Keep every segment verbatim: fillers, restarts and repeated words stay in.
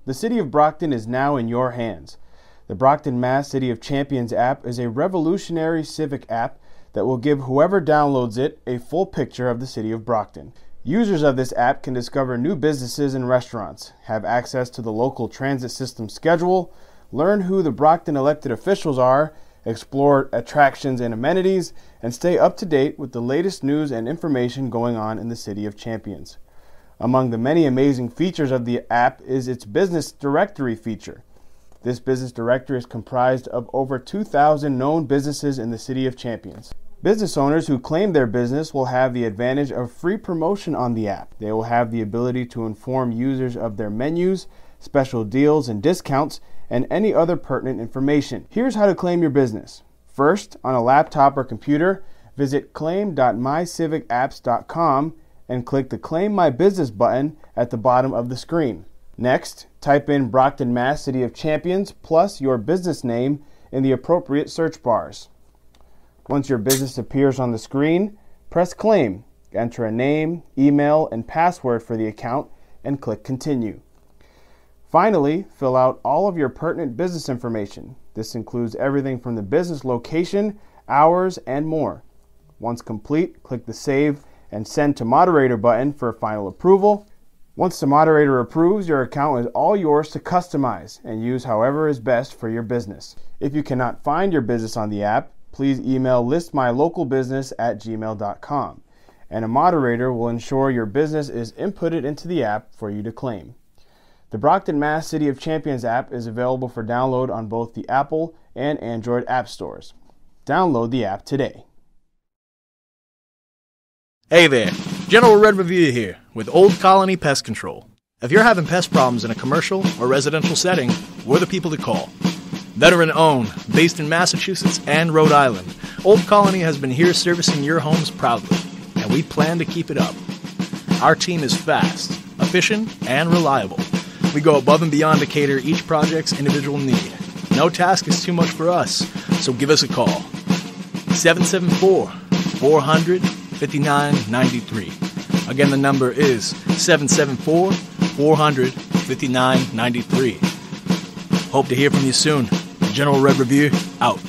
The City of Brockton is now in your hands. The Brockton, Mass. City of Champions app is a revolutionary civic app that will give whoever downloads it a full picture of the City of Brockton. Users of this app can discover new businesses and restaurants, have access to the local transit system schedule, learn who the Brockton elected officials are, explore attractions and amenities, and stay up to date with the latest news and information going on in the City of Champions. Among the many amazing features of the app is its business directory feature. This business directory is comprised of over two thousand known businesses in the City of Champions. Business owners who claim their business will have the advantage of free promotion on the app. They will have the ability to inform users of their menus, special deals and discounts, and any other pertinent information. Here's how to claim your business. First, on a laptop or computer, visit claim dot my civic apps dot com and click the Claim My Business button at the bottom of the screen. Next, type in Brockton, Mass. City of Champions plus your business name in the appropriate search bars. Once your business appears on the screen, press Claim, enter a name, email, and password for the account, and click Continue. Finally, fill out all of your pertinent business information. This includes everything from the business location, hours, and more. Once complete, click the Save and Send to Moderator button for final approval. Once the moderator approves, your account is all yours to customize and use however is best for your business. If you cannot find your business on the app, please email list my local business at gmail dot com, and a moderator will ensure your business is inputted into the app for you to claim. The Brockton, Mass. City of Champions app is available for download on both the Apple and Android app stores. Download the app today. Hey there, General Red Review here with Old Colony Pest Control. If you're having pest problems in a commercial or residential setting, we're the people to call. Veteran-owned, based in Massachusetts and Rhode Island, Old Colony has been here servicing your homes proudly, and we plan to keep it up. Our team is fast, efficient, and reliable. We go above and beyond to cater each project's individual need. No task is too much for us, so give us a call. seven seven four, four hundred, fifty-nine ninety-three. Again, the number is seven seven four, four hundred, fifty-nine ninety-three. Hope to hear from you soon. General Red Review, out.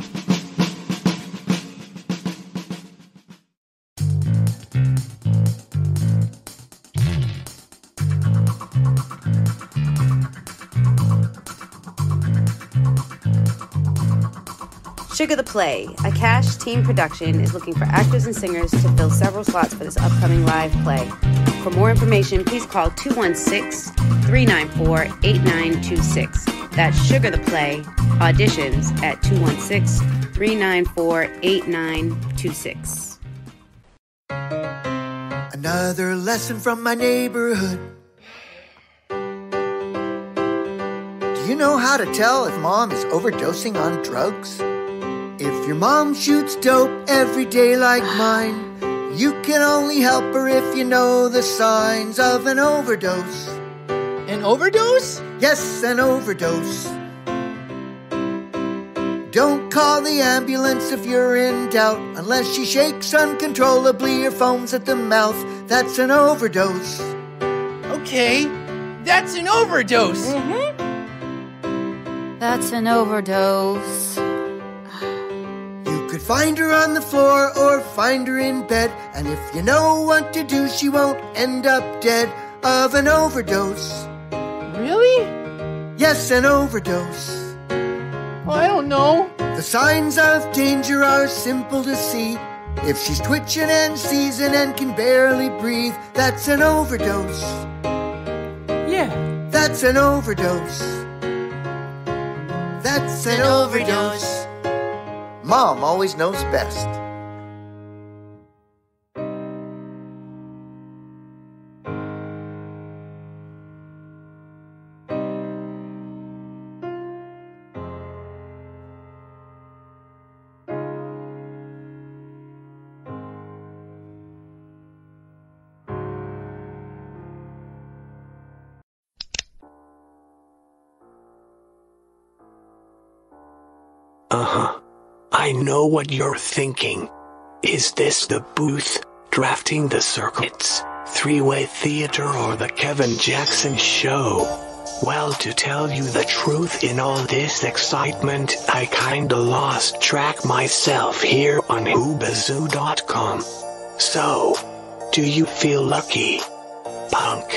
Sugar the Play, a cash team production, is looking for actors and singers to fill several slots for this upcoming live play. For more information, please call two one six, three nine four, eight nine two six. That's Sugar the Play, auditions at two one six, three nine four, eight nine two six. Another lesson from my neighborhood. Do you know how to tell if mom is overdosing on drugs? If your mom shoots dope every day like mine, you can only help her if you know the signs of an overdose. An overdose? Yes, an overdose. Don't call the ambulance if you're in doubt, unless she shakes uncontrollably or foams at the mouth. That's an overdose. Okay, that's an overdose. Mm-hmm. That's an overdose. You could find her on the floor or find her in bed, and if you know what to do, she won't end up dead of an overdose. Really? Yes, an overdose. Well, I don't know. The signs of danger are simple to see. If she's twitching and seizing and can barely breathe, that's an overdose. Yeah. That's an overdose. That's an overdose. Mom always knows best. Uh-huh. I know what you're thinking. Is this the booth, drafting the circuits, three-way theater, or the Kevin Jackson show? Well, to tell you the truth, in all this excitement, I kinda lost track myself here on hoobazoo dot com. So, do you feel lucky, punk?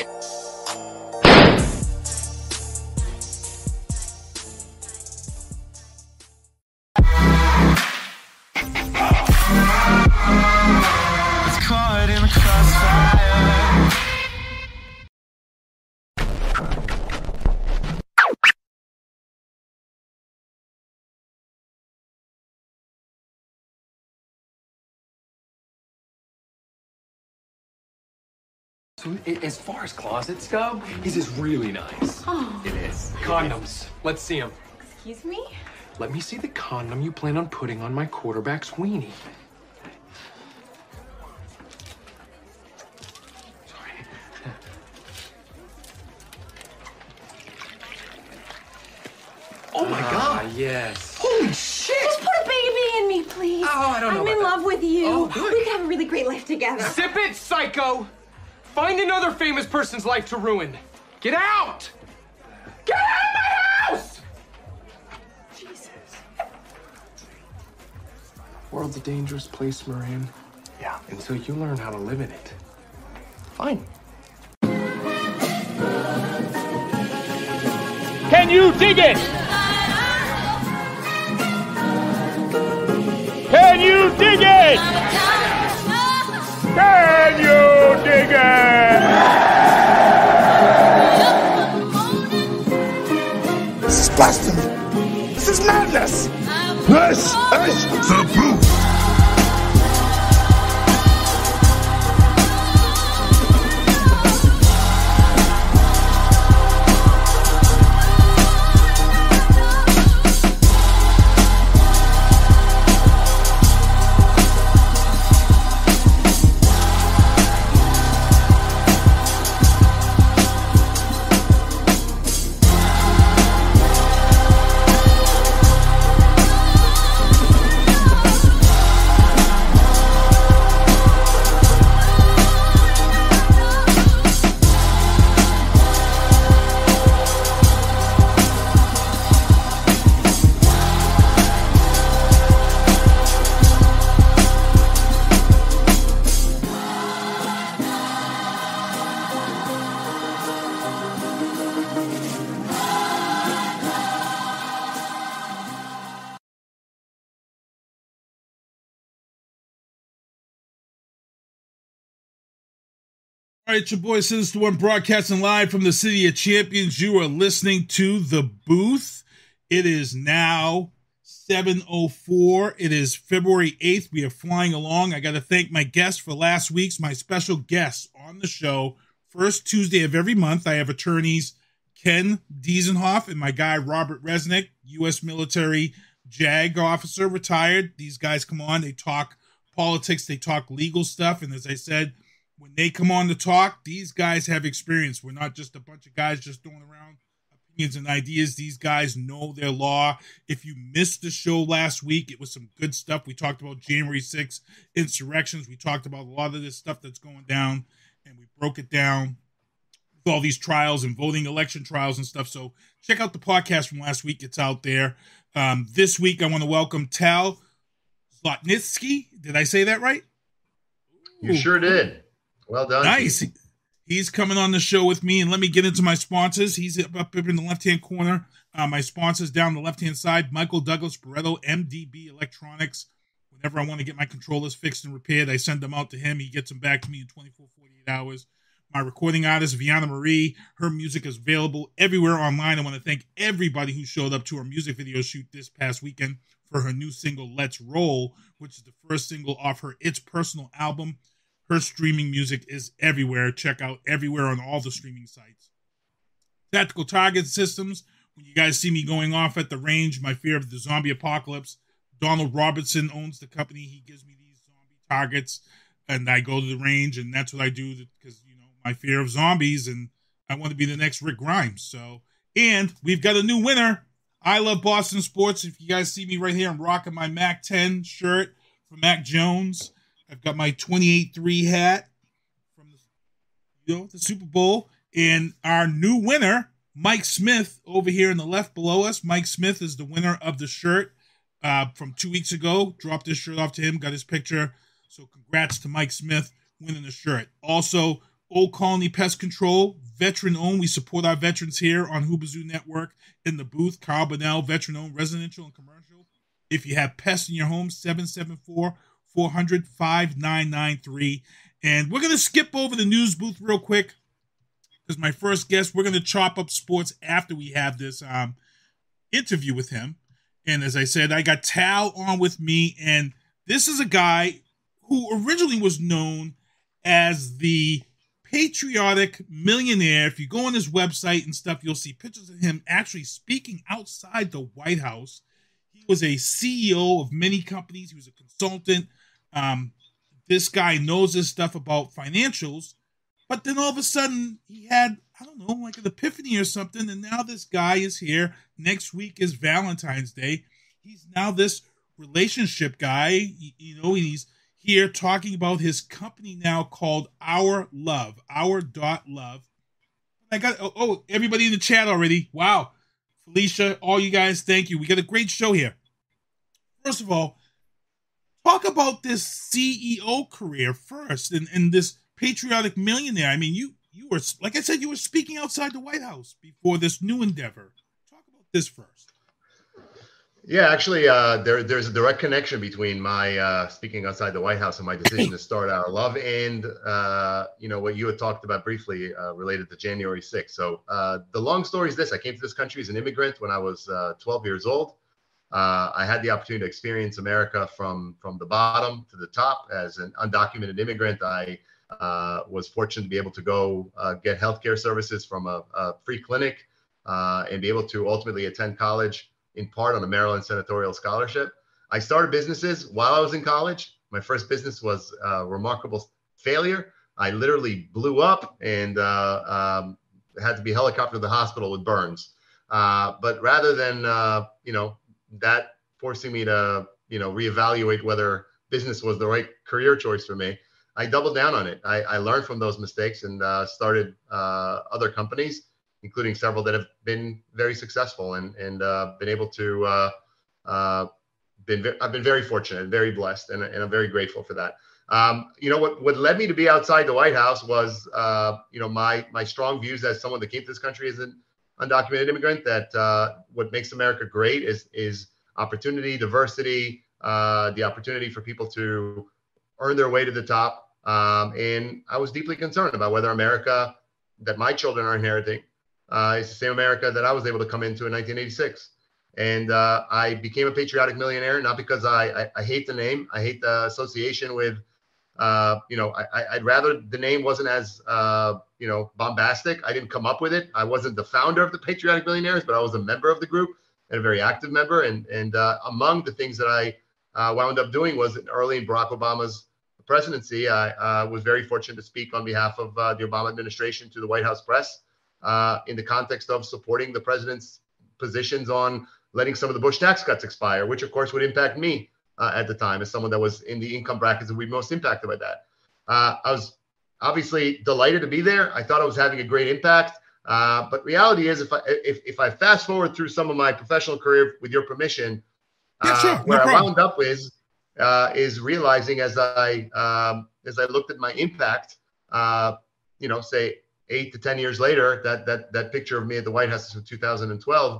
It's caught in the crossfire. So, a- as far as closets go, his is really nice. Oh. It is. Condoms. Let's see them. Excuse me? Let me see the condom you plan on putting on my quarterback's weenie. Sorry. Oh my Ah, God! Yes. Holy shit! Just put a baby in me, please. Oh, I don't know I'm in about love with you. Oh, good. We can have a really great life together. Zip it, psycho! Find another famous person's life to ruin. Get out! Get out of my house! Jesus. World's a dangerous place, Moran. Yeah. Until you learn how to live in it. Fine. Can you dig it? Can you dig it? Can you dig it? This is blasphemy. This is madness. This is the booth. All right, your boy Sinister One broadcasting live from the City of Champions. You are listening to The Booth. It is now seven oh four. It is February eighth. We are flying along. I got to thank my guests for last week's, my special guests on the show. First Tuesday of every month, I have attorneys Ken Diesenhof and my guy Robert Resnick, U S military JAG officer, retired. These guys come on. They talk politics. They talk legal stuff. And as I said, when they come on to talk, these guys have experience. We're not just a bunch of guys just throwing around opinions and ideas. These guys know their law. If you missed the show last week, it was some good stuff. We talked about January sixth insurrections. We talked about a lot of this stuff that's going down, and we broke it down with all these trials and voting election trials and stuff. So check out the podcast from last week. It's out there. Um, this week, I want to welcome Tal Zlotnitsky. Did I say that right? You Ooh. Sure did. Well done. Nice. He's coming on the show with me, and let me get into my sponsors. He's up, up in the left-hand corner. Uh, my sponsors down the left-hand side, Michael Douglas Barretto, M D B Electronics. Whenever I want to get my controllers fixed and repaired, I send them out to him. He gets them back to me in twenty-four, forty-eight hours. My recording artist, Vianna Marie, her music is available everywhere online. I want to thank everybody who showed up to her music video shoot this past weekend for her new single, Let's Roll, which is the first single off her It's Personal album. Her streaming music is everywhere. Check out everywhere on all the streaming sites. Tactical Target Systems. When you guys see me going off at the range, my fear of the zombie apocalypse, Donald Robertson owns the company. He gives me these zombie targets, and I go to the range, and that's what I do because, you know, my fear of zombies, and I want to be the next Rick Grimes. So, and we've got a new winner. I love Boston sports. If you guys see me right here, I'm rocking my Mac ten shirt from Mac Jones. I've got my twenty-eight three hat from the, you know, the Super Bowl. And our new winner, Mike Smith over here in the left below us. Mike Smith is the winner of the shirt uh, from two weeks ago. Dropped his shirt off to him, got his picture. So congrats to Mike Smith winning the shirt. Also, Old Colony Pest Control, veteran-owned. We support our veterans here on Hoobazoo Network in the booth. Carl Bonnell, veteran-owned, residential and commercial. If you have pests in your home, seven seven four, four hundred, five nine nine three. And we're going to skip over the news booth real quick because my first guest, we're going to chop up sports after we have this um, interview with him. And as I said, I got Tal on with me, and this is a guy who originally was known as the patriotic millionaire. If you go on his website and stuff, you'll see pictures of him actually speaking outside the White House. He was a C E O of many companies. He was a consultant. Um, this guy knows his stuff about financials, but then all of a sudden he had, I don't know, like an epiphany or something, and now this guy is here. Next week is Valentine's Day. He's now this relationship guy, you know, and he's here talking about his company now called Our.Love, Our.Love. I got, oh, oh, everybody in the chat already. Wow. Felicia, all you guys, thank you. We got a great show here. First of all, talk about this C E O career first and, and this patriotic millionaire. I mean, you you were, like I said, you were speaking outside the White House before this new endeavor. Talk about this first. Yeah, actually, uh, there there's a direct connection between my uh, speaking outside the White House and my decision to start Our.Love and, uh, you know, what you had talked about briefly uh, related to January sixth. So uh, the long story is this. I came to this country as an immigrant when I was uh, twelve years old. Uh, I had the opportunity to experience America from, from the bottom to the top. As an undocumented immigrant, I uh, was fortunate to be able to go uh, get healthcare services from a, a free clinic uh, and be able to ultimately attend college in part on a Maryland senatorial scholarship. I started businesses while I was in college. My first business was a remarkable failure. I literally blew up and uh, um, had to be helicoptered to the hospital with burns. Uh, but rather than, uh, you know, that forcing me to, you know, reevaluate whether business was the right career choice for me, I doubled down on it. I, I learned from those mistakes and uh, started uh, other companies, including several that have been very successful and and uh, been able to. Uh, uh, been I've been very fortunate, very blessed, and, and I'm very grateful for that. Um, you know what? What led me to be outside the White House was, uh, you know, my my strong views as someone that came to this country as an undocumented immigrant. That uh, what makes America great is is opportunity, diversity, uh, the opportunity for people to earn their way to the top. Um, and I was deeply concerned about whether America that my children are inheriting Uh, it's the same America that I was able to come into in nineteen eighty-six. And uh, I became a patriotic millionaire, not because I, I, I hate the name. I hate the association with, uh, you know, I, I'd rather the name wasn't as, uh, you know, bombastic. I didn't come up with it. I wasn't the founder of the Patriotic Millionaires, but I was a member of the group and a very active member. And, and uh, among the things that I uh, wound up doing was early in Barack Obama's presidency, I uh, was very fortunate to speak on behalf of uh, the Obama administration to the White House press. Uh, in the context of supporting the president's positions on letting some of the Bush tax cuts expire, which of course would impact me uh, at the time as someone that was in the income brackets that would be most impacted by that. Uh, I was obviously delighted to be there. I thought I was having a great impact. Uh, but reality is, if I if, if I fast forward through some of my professional career, with your permission, uh, yeah, sure. no where problem. I wound up is uh, is realizing as I um, as I looked at my impact, uh, you know, say. Eight to ten years later, that that that picture of me at the White House is from two thousand twelve.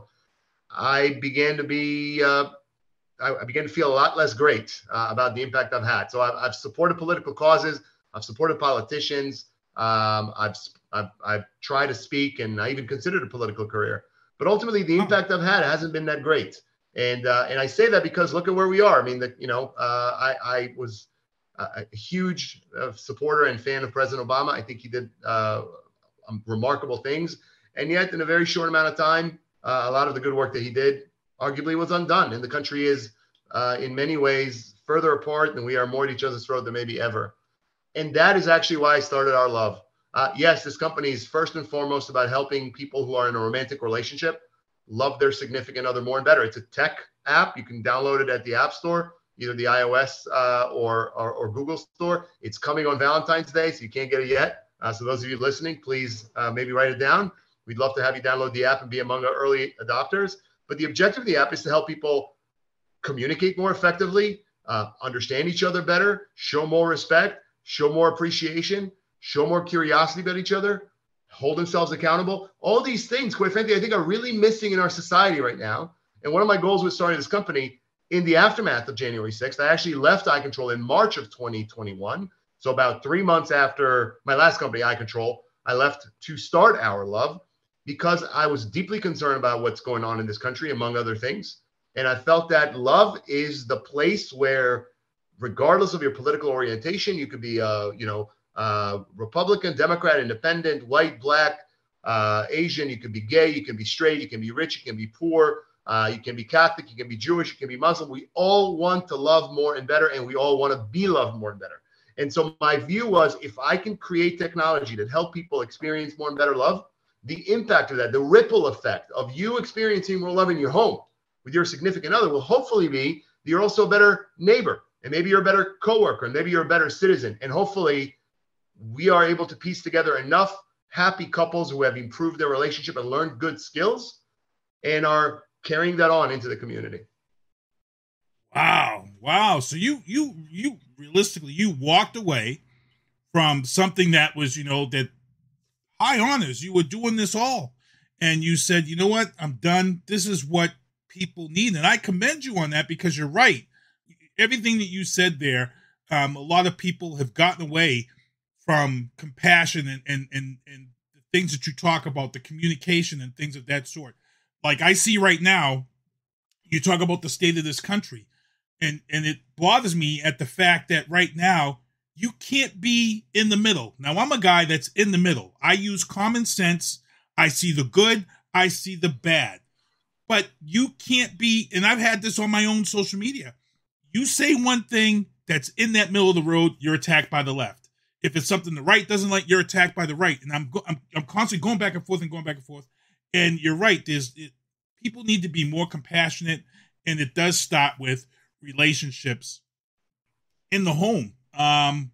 I began to be, uh, I, I began to feel a lot less great uh, about the impact I've had. So I've, I've supported political causes, I've supported politicians, um, I've, I've I've tried to speak, and I even considered a political career. But ultimately, the impact I've had hasn't been that great. And uh, and I say that because look at where we are. I mean, that you know, uh, I I was a, a huge uh, supporter and fan of President Obama. I think he did. Uh, Um, remarkable things, and yet in a very short amount of time, uh, a lot of the good work that he did arguably was undone, and the country is uh, in many ways further apart, and we are more at each other's throat than maybe ever. And that is actually why I started Our.Love. Uh, yes, this company is first and foremost about helping people who are in a romantic relationship love their significant other more and better. It's a tech app. You can download it at the App Store, either the iOS uh, or, or, or Google Store. It's coming on Valentine's Day, so you can't get it yet. Uh, so those of you listening, please uh, maybe write it down. We'd love to have you download the app and be among our early adopters. But the objective of the app is to help people communicate more effectively, uh, understand each other better, show more respect, show more appreciation, show more curiosity about each other, hold themselves accountable. All these things, quite frankly, I think are really missing in our society right now. And one of my goals with starting this company in the aftermath of January sixth, I actually left iControl in March of twenty twenty-one. So about three months after my last company, iControl, I left to start Our.Love because I was deeply concerned about what's going on in this country, among other things. And I felt that love is the place where, regardless of your political orientation, you could be, uh, you know, uh, Republican, Democrat, Independent, white, black, uh, Asian, you can be gay, you can be straight, you can be rich, you can be poor, uh, you can be Catholic, you can be Jewish, you can be Muslim. We all want to love more and better, and we all want to be loved more and better. And so my view was, if I can create technology that help people experience more and better love, the impact of that, the ripple effect of you experiencing more love in your home with your significant other will hopefully be that you're also a better neighbor, and maybe you're a better coworker, and maybe you're a better citizen. And hopefully we are able to piece together enough happy couples who have improved their relationship and learned good skills and are carrying that on into the community. Wow. Wow. So you, you, you realistically, you walked away from something that was, you know, that high honors. You were doing this all. And you said, you know what? I'm done. This is what people need. And I commend you on that, because you're right. Everything that you said there, um, a lot of people have gotten away from compassion and, and, and, and the things that you talk about, the communication and things of that sort. Like I see right now, you talk about the state of this country, and, and it bothers me at the fact that right now you can't be in the middle. Now, I'm a guy that's in the middle. I use common sense. I see the good. I see the bad. But you can't be, and I've had this on my own social media. You say one thing that's in that middle of the road, you're attacked by the left. If it's something the right doesn't like, you're attacked by the right. And I'm go- I'm, I'm constantly going back and forth and going back and forth. And you're right. There's it, people need to be more compassionate, and it does start with relationships in the home. Um,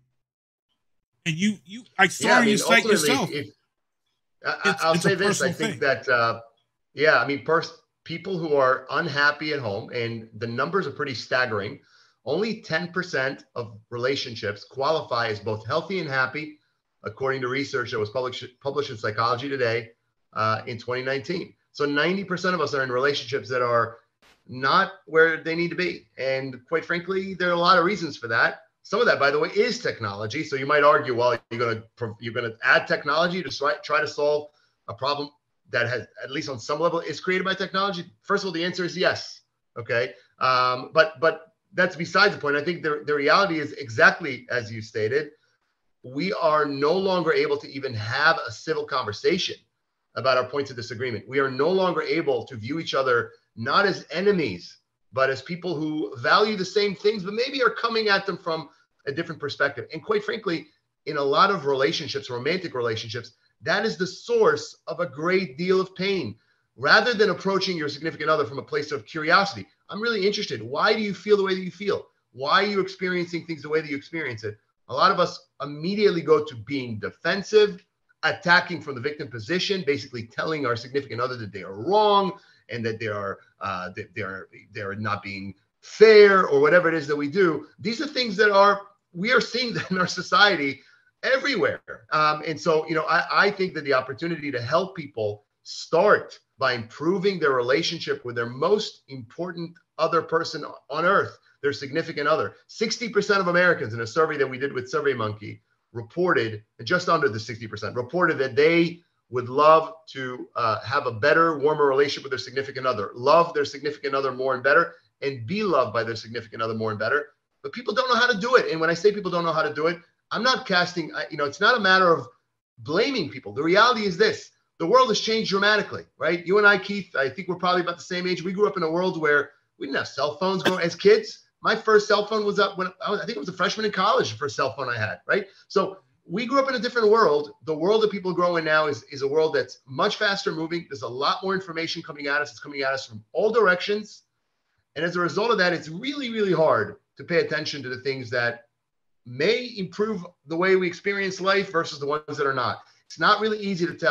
and you, you, I saw yeah, I mean, you cite yourself. If, I, I'll say this. I think thing. that, uh, yeah, I mean, pers- people who are unhappy at home, and the numbers are pretty staggering. Only ten percent of relationships qualify as both healthy and happy, according to research that was published, published in Psychology Today uh, in twenty nineteen. So ninety percent of us are in relationships that are not where they need to be. And quite frankly, there are a lot of reasons for that. Some of that, by the way, is technology. So you might argue, well, you're going to you're going to add technology to try, try to solve a problem that has, at least on some level, is created by technology. First of all, the answer is yes. Okay. Um, but but that's besides the point. I think the, the reality is exactly as you stated. We are no longer able to even have a civil conversation about our points of disagreement. We are no longer able to view each other not as enemies, but as people who value the same things, but maybe are coming at them from a different perspective. And quite frankly, in a lot of relationships, romantic relationships, that is the source of a great deal of pain. Rather than approaching your significant other from a place of curiosity, I'm really interested. Why do you feel the way that you feel? Why are you experiencing things the way that you experience it? A lot of us immediately go to being defensive, attacking from the victim position, basically telling our significant other that they are wrong and that they are uh, that they are they are not being fair, or whatever it is that we do. These are things that are we are seeing that in our society everywhere. Um, and so, you know, I, I think that the opportunity to help people start by improving their relationship with their most important other person on earth, their significant other. sixty percent of Americans in a survey that we did with SurveyMonkey reported, just under the sixty percent, reported that they would love to uh, have a better, warmer relationship with their significant other, love their significant other more and better, and be loved by their significant other more and better. But people don't know how to do it. And when I say people don't know how to do it, I'm not casting, you know, it's not a matter of blaming people. The reality is this. The world has changed dramatically, right? You and I, Keith, I think we're probably about the same age. We grew up in a world where we didn't have cell phones growing as kids. My first cell phone was up when I, was, I think I was a freshman in college, the first cell phone I had, right? So we grew up in a different world. The world that people grow in now is, is a world that's much faster moving. There's a lot more information coming at us. It's coming at us from all directions. And as a result of that, it's really, really hard to pay attention to the things that may improve the way we experience life versus the ones that are not. It's not really easy to tell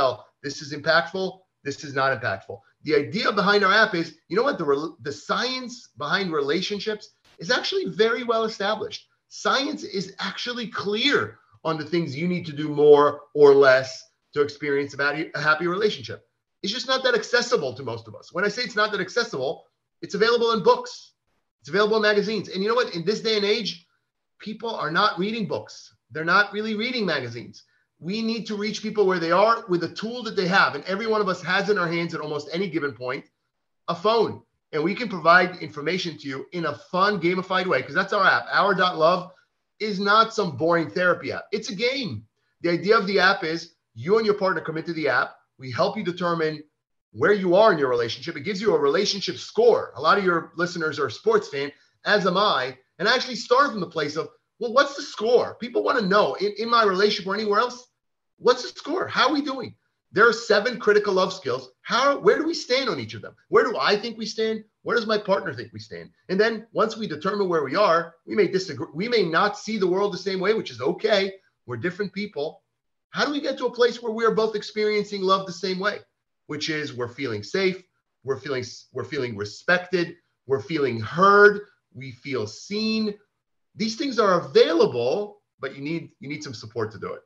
This is impactful. This is not impactful. The idea behind our app is, you know what? The, the science behind relationships is actually very well established. Science is actually clear on the things you need to do more or less to experience a happy relationship. It's just not that accessible to most of us. When I say it's not that accessible, it's available in books. It's available in magazines. And you know what? In this day and age, people are not reading books. They're not really reading magazines. We need to reach people where they are with a tool that they have. And every one of us has in our hands at almost any given point a phone. And we can provide information to you in a fun, gamified way, because that's our app. Our.Love is not some boring therapy app. It's a game. The idea of the app is you and your partner come into the app. We help you determine where you are in your relationship. It gives you a relationship score. A lot of your listeners are a sports fan, as am I. And I actually start from the place of, well, what's the score? People want to know in, in my relationship or anywhere else, what's the score? How are we doing? There are seven critical love skills. How, where do we stand on each of them? Where do I think we stand? Where does my partner think we stand? And then once we determine where we are, we may disagree. We may not see the world the same way, which is okay. We're different people. How do we get to a place where we are both experiencing love the same way? Which is we're feeling safe, we're feeling, we're feeling respected, we're feeling heard, we feel seen. These things are available, but you need you need some support to do it.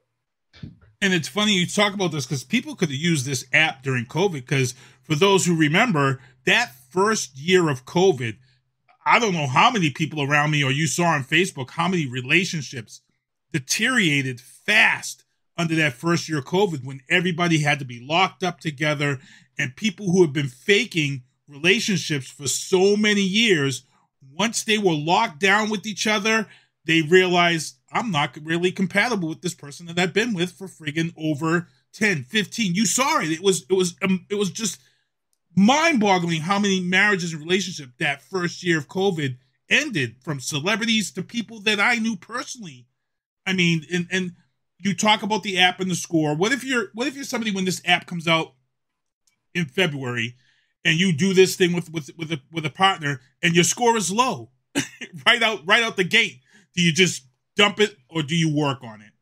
And it's funny you talk about this because people could have used this app during COVID, because for those who remember, that first year of COVID, I don't know how many people around me or you saw on Facebook, how many relationships deteriorated fast under that first year of COVID when everybody had to be locked up together, and people who have been faking relationships for so many years, once they were locked down with each other, they realized I'm not really compatible with this person that I've been with for friggin' over ten, fifteen. You saw it. It was, it was, um, it was just mind-boggling how many marriages and relationships that first year of COVID ended, from celebrities to people that I knew personally. I mean, and, and you talk about the app and the score. What if you're, what if you're somebody when this app comes out in February and you do this thing with, with, with a, with a partner and your score is low right out, right out the gate? Do you just dump it or do you work on it?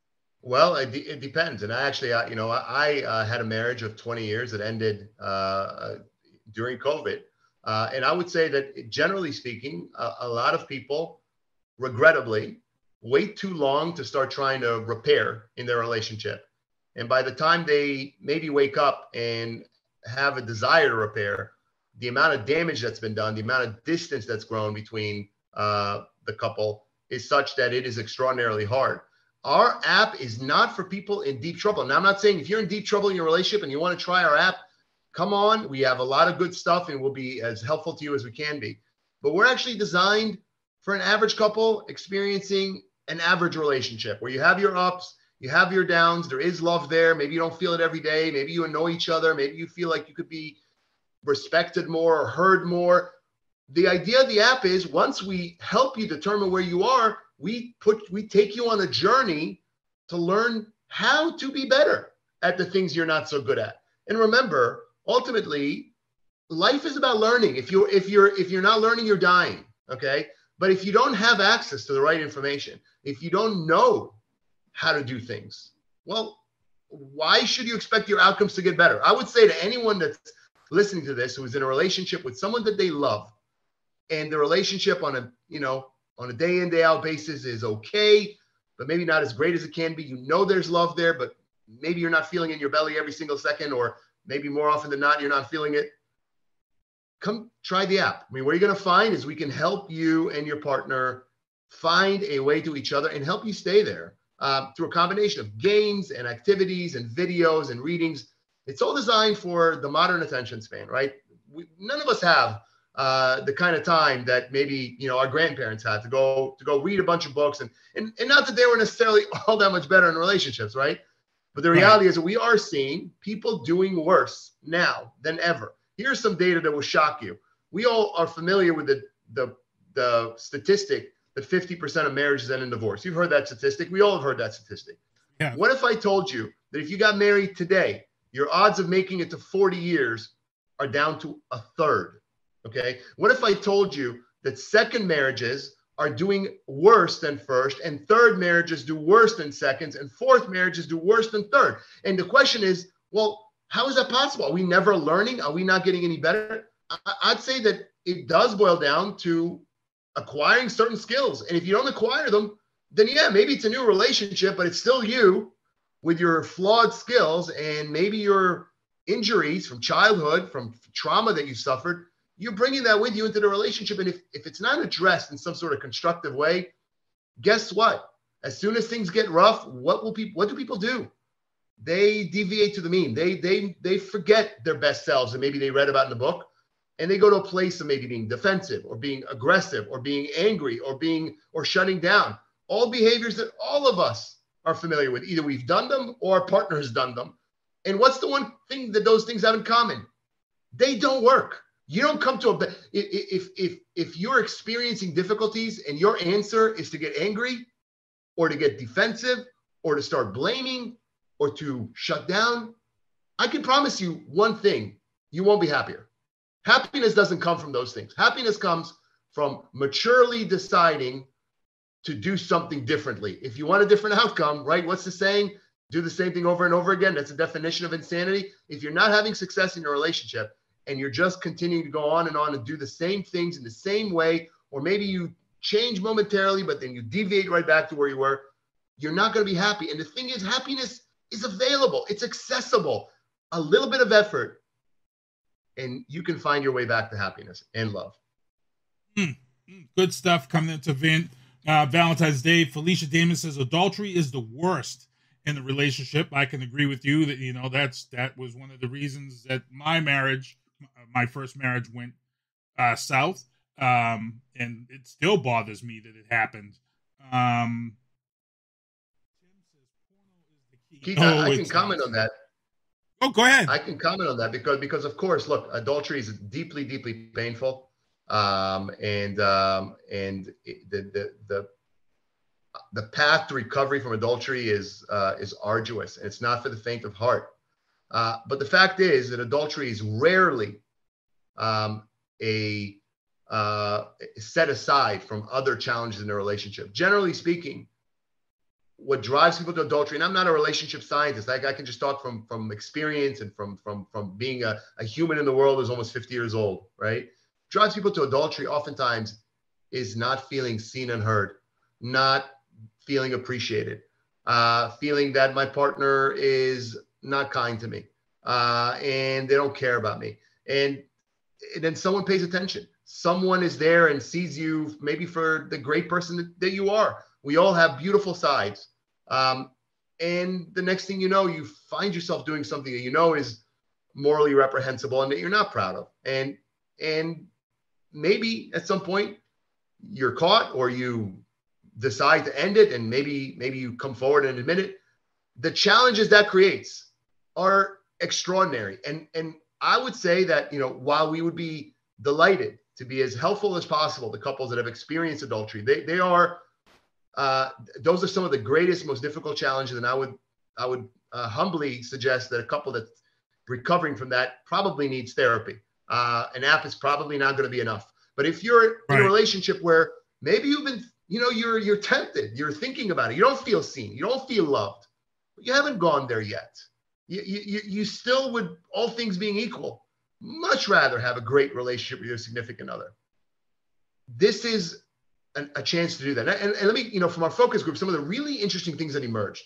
Well, it, it depends. And I actually, uh, you know, I uh, had a marriage of twenty years that ended uh, during COVID. Uh, and I would say that generally speaking, a, a lot of people, regrettably, wait too long to start trying to repair in their relationship. And by the time they maybe wake up and have a desire to repair, the amount of damage that's been done, the amount of distance that's grown between uh, the couple is such that it is extraordinarily hard. Our app is not for people in deep trouble. Now, I'm not saying if you're in deep trouble in your relationship and you want to try our app, come on. We have a lot of good stuff and we'll be as helpful to you as we can be. But we're actually designed for an average couple experiencing an average relationship where you have your ups, you have your downs. There is love there. Maybe you don't feel it every day. Maybe you annoy each other. Maybe you feel like you could be respected more or heard more. The idea of the app is once we help you determine where you are, we put we take you on a journey to learn how to be better at the things you're not so good at. And remember, ultimately, life is about learning. If you're if you're if you're not learning, you're dying. Okay. But if you don't have access to the right information, if you don't know how to do things, well, why should you expect your outcomes to get better? I would say to anyone that's listening to this who is in a relationship with someone that they love, and the relationship on a, you know, on a day in, day out basis is okay, but maybe not as great as it can be. You know, there's love there, but maybe you're not feeling it in your belly every single second, or maybe more often than not, you're not feeling it. Come try the app. I mean, what you're going to find is we can help you and your partner find a way to each other and help you stay there uh, through a combination of games and activities and videos and readings. It's all designed for the modern attention span, right? We, none of us have uh, the kind of time that maybe, you know, our grandparents had to go to go read a bunch of books, and, and, and not that they were necessarily all that much better in relationships, right? But the reality is that we are seeing people doing worse now than ever. Here's some data that will shock you. We all are familiar with the, the, the statistic that fifty percent of marriages end in divorce. You've heard that statistic. We all have heard that statistic. Yeah. What if I told you that if you got married today, your odds of making it to forty years are down to a third? Okay. What if I told you that second marriages are doing worse than first, and third marriages do worse than seconds, and fourth marriages do worse than third? And the question is, Well, how is that possible? Are we never learning? Are we not getting any better? I- I'd say that it does boil down to acquiring certain skills. And if you don't acquire them, then yeah, maybe it's a new relationship, but it's still you with your flawed skills and maybe your injuries from childhood, from trauma that you suffered. You're bringing that with you into the relationship. And if, if it's not addressed in some sort of constructive way, guess what? As soon as things get rough, what will people, what do people do? They deviate to the mean. They, they, they forget their best selves that maybe they read about in the book. And they go to a place of maybe being defensive or being aggressive or being angry or being, or shutting down. All behaviors that all of us are familiar with. Either we've done them or our partner has done them. And what's the one thing that those things have in common? They don't work. You don't come to a, if, if, if you're experiencing difficulties and your answer is to get angry or to get defensive or to start blaming or to shut down, I can promise you one thing, you won't be happier. Happiness doesn't come from those things. Happiness comes from maturely deciding to do something differently. If you want a different outcome, right? What's the saying? Do the same thing over and over again. That's a definition of insanity. If you're not having success in your relationship and you're just continuing to go on and on and do the same things in the same way, or maybe you change momentarily, but then you deviate right back to where you were, you're not going to be happy. And the thing is, happiness is available. It's accessible. A little bit of effort, and you can find your way back to happiness and love. Mm, good stuff coming into Vin. Uh, Valentine's Day. Felicia Damon says adultery is the worst in the relationship. I can agree with you that, you know, that's, that was one of the reasons that my marriage, my first marriage went uh, south. Um, and it still bothers me that it happened. Um, Keith, oh, I, I can comment on that. Oh, go ahead. I can comment on that because, because of course, look, adultery is deeply, deeply painful. Um, and, um, and the, the, the, the path to recovery from adultery is, uh, is arduous, and it's not for the faint of heart. Uh, but the fact is that adultery is rarely, um, a, uh, set aside from other challenges in a relationship. Generally speaking, what drives people to adultery, and I'm not a relationship scientist, I, I can just talk from, from experience and from, from, from being a, a human in the world who's almost fifty years old, right? Drives people to adultery oftentimes is not feeling seen and heard, not feeling appreciated, uh, feeling that my partner is not kind to me, uh, and they don't care about me. And, and then someone pays attention. Someone is there and sees you maybe for the great person that, that you are. We all have beautiful sides. Um, and the next thing you know, you find yourself doing something that you know is morally reprehensible and that you're not proud of. And, and maybe at some point you're caught or you decide to end it, and maybe, maybe you come forward and admit it. The challenges that creates are extraordinary. And, and I would say that, you know, while we would be delighted to be as helpful as possible to couples that have experienced adultery, they, they are, uh, those are some of the greatest, most difficult challenges. And I would, I would uh, humbly suggest that a couple that's recovering from that probably needs therapy. Uh, an app is probably not going to be enough. But if you're right. in a relationship where maybe you've been, you know, you're, you're tempted, you're thinking about it, you don't feel seen, you don't feel loved, but you haven't gone there yet. You, you, you still would, all things being equal, much rather have a great relationship with your significant other. This is an, a chance to do that. And, and let me, you know, from our focus group, some of the really interesting things that emerged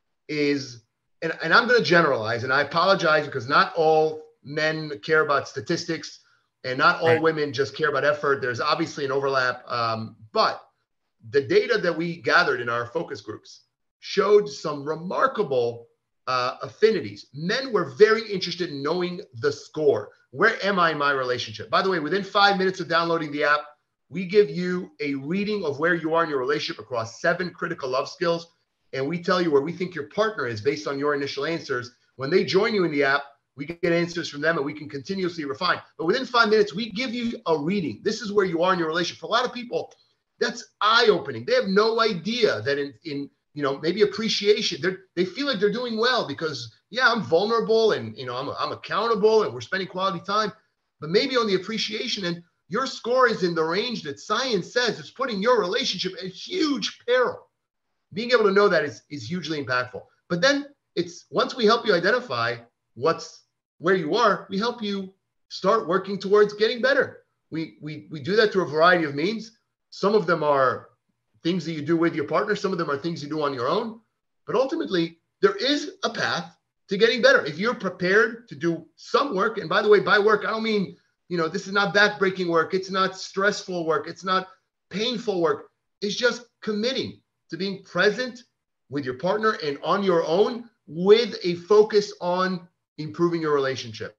is, and, and I'm going to generalize, and I apologize because not all men care about statistics and not all right. women just care about effort. There's obviously an overlap. Um, but the data that we gathered in our focus groups showed some remarkable uh, affinities. Men were very interested in knowing the score. Where am I in my relationship? By the way, within five minutes of downloading the app, we give you a reading of where you are in your relationship across seven critical love skills. And we tell you where we think your partner is based on your initial answers. When they join you in the app, we get answers from them and we can continuously refine. But within five minutes, we give you a reading. This is where you are in your relationship. For a lot of people, that's eye-opening. They have no idea that in, in you know, maybe appreciation, they they feel like they're doing well because, yeah, I'm vulnerable and, you know, I'm, I'm accountable and we're spending quality time. But maybe on the appreciation end, your score is in the range that science says it's putting your relationship at huge peril. Being able to know that is, is hugely impactful. But then it's, once we help you identify, what's where you are, we help you start working towards getting better. We, we, we do that through a variety of means. Some of them are things that you do with your partner. Some of them are things you do on your own. But ultimately, there is a path to getting better. If you're prepared to do some work, and by the way, by work, I don't mean, you know, this is not backbreaking work. It's not stressful work. It's not painful work. It's just committing to being present with your partner and on your own with a focus on improving your relationship.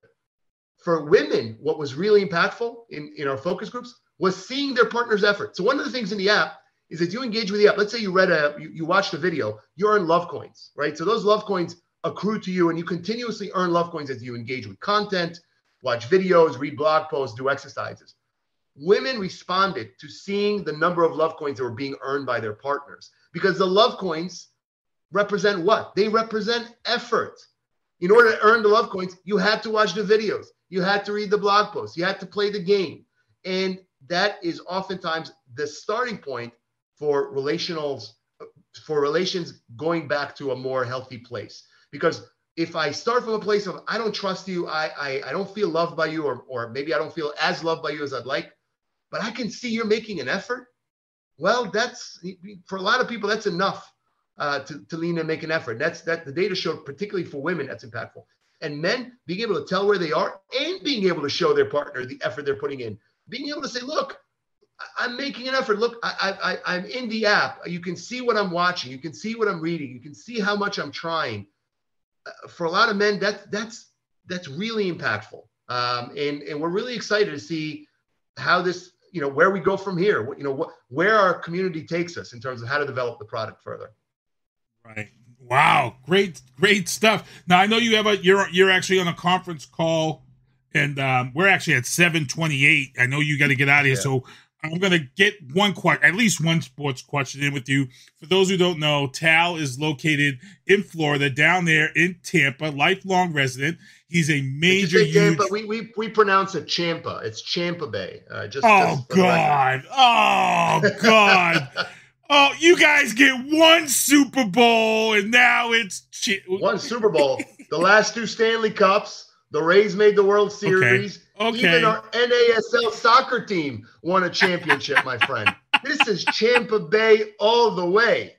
For women, what was really impactful in, in our focus groups was seeing their partner's effort. So one of the things in the app is that you engage with the app. Let's say you read a, you, you watched a video, you earn love coins, right? So those love coins accrue to you and you continuously earn love coins as you engage with content, watch videos, read blog posts, do exercises. Women responded to seeing the number of love coins that were being earned by their partners because the love coins represent what? They represent effort. In order to earn the love coins, you had to watch the videos. You had to read the blog posts. You had to play the game. And that is oftentimes the starting point for relationals, for relations going back to a more healthy place. Because if I start from a place of, I don't trust you, I, I, I don't feel loved by you, or, or maybe I don't feel as loved by you as I'd like, but I can see you're making an effort. Well, that's, for a lot of people, that's enough uh, to, to lean in and make an effort. That's that the data showed, particularly for women, that's impactful. And men being able to tell where they are and being able to show their partner the effort they're putting in, being able to say, look, I'm making an effort. Look, I, I, I'm in the app. You can see what I'm watching. You can see what I'm reading. You can see how much I'm trying. Uh, for a lot of men, that's that's that's really impactful. Um, and and we're really excited to see how this, you know, where we go from here. You know, what, where our community takes us in terms of how to develop the product further. Right. Wow. Great, great stuff. Now I know you have a you're you're actually on a conference call, and um, we're actually at seven twenty-eight. I know you got to get out of here, yeah. So I'm going to get one question, at least one sports question in with you. For those who don't know, Tal is located in Florida, down there in Tampa, lifelong resident. He's a major huge... Tampa, we, we, we pronounce it Champa. It's Champa Bay. Uh, just, oh, just God. Oh, God. Oh, you guys get one Super Bowl, and now it's... Ch- one Super Bowl. The last two Stanley Cups. The Rays made the World Series. Okay. Okay. Even our N A S L soccer team won a championship, my friend. This is Champa Bay all the way.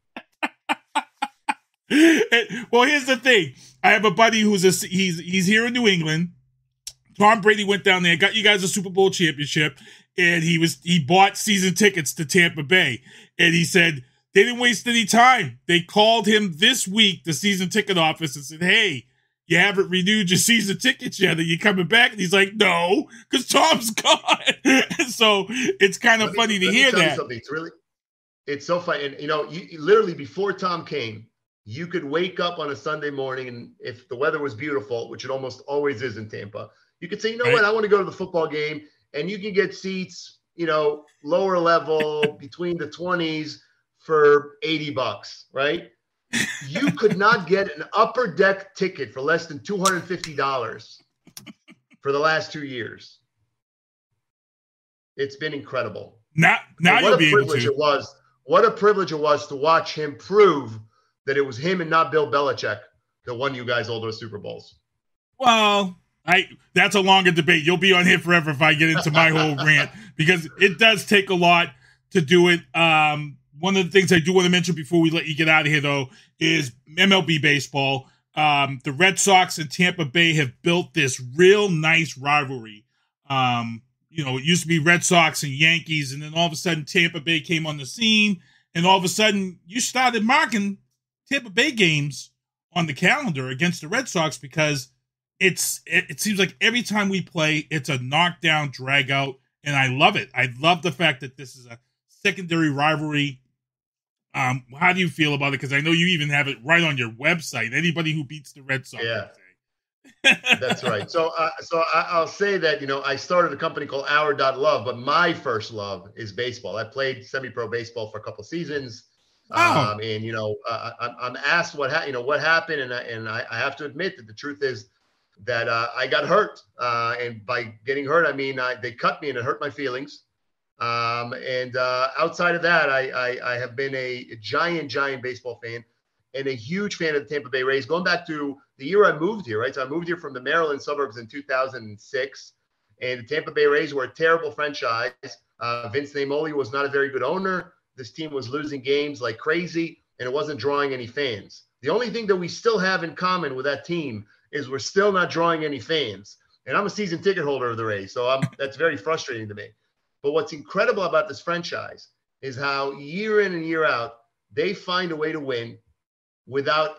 Well, here's the thing. I have a buddy who's a he's he's here in New England. Tom Brady went down there, got you guys a Super Bowl championship, and he was he bought season tickets to Tampa Bay. And he said they didn't waste any time. They called him this week, the season ticket office, and said, "Hey, you haven't renewed your season tickets yet. Are you coming back?" And he's like, "No, because Tom's gone." So it's kind of let funny me, to hear that. It's really, it's so funny. And, you know, you, literally before Tom came, you could wake up on a Sunday morning, and if the weather was beautiful, which it almost always is in Tampa, you could say, you know right. what, I want to go to the football game. And you can get seats, you know, lower level between the twenties for eighty bucks, right? You could not get an upper deck ticket for less than two hundred fifty dollars for the last two years. It's been incredible. Now, now you'll be able to. What a privilege it was. What a privilege it was to watch him prove that it was him and not Bill Belichick that won you guys all those Super Bowls. Well, I that's a longer debate. You'll be on here forever if I get into my whole rant, because it does take a lot to do it. Um, One of the things I do want to mention before we let you get out of here, though, is M L B baseball. Um, the Red Sox and Tampa Bay have built this real nice rivalry. Um, you know, it used to be Red Sox and Yankees, and then all of a sudden Tampa Bay came on the scene, and all of a sudden you started marking Tampa Bay games on the calendar against the Red Sox because it's it, it seems like every time we play, it's a knockdown, drag out, and I love it. I love the fact that this is a secondary rivalry. Um, how do you feel about it? Because I know you even have it right on your website. Anybody who beats the Red Sox. Yeah, that's right. So, uh, so I, I'll say that, you know, I started a company called Our.Love, but my first love is baseball. I played semi-pro baseball for a couple seasons, oh. um, and you know, uh, I'm, I'm asked what ha- you know what happened, and I, and I, I have to admit that the truth is that uh, I got hurt, uh, and by getting hurt, I mean I, they cut me and it hurt my feelings. Um, and uh, outside of that, I, I, I have been a, a giant, giant baseball fan. and a huge fan of the Tampa Bay Rays, going back to the year I moved here, right? So I moved here from the Maryland suburbs in two thousand six, and the Tampa Bay Rays were a terrible franchise. Uh, Vince Naimoli was not a very good owner. This team was losing games like crazy, and it wasn't drawing any fans. The only thing that we still have in common with that team is we're still not drawing any fans. And I'm a season ticket holder of the Rays, so I'm, that's very frustrating to me. But what's incredible about this franchise is how year in and year out, they find a way to win without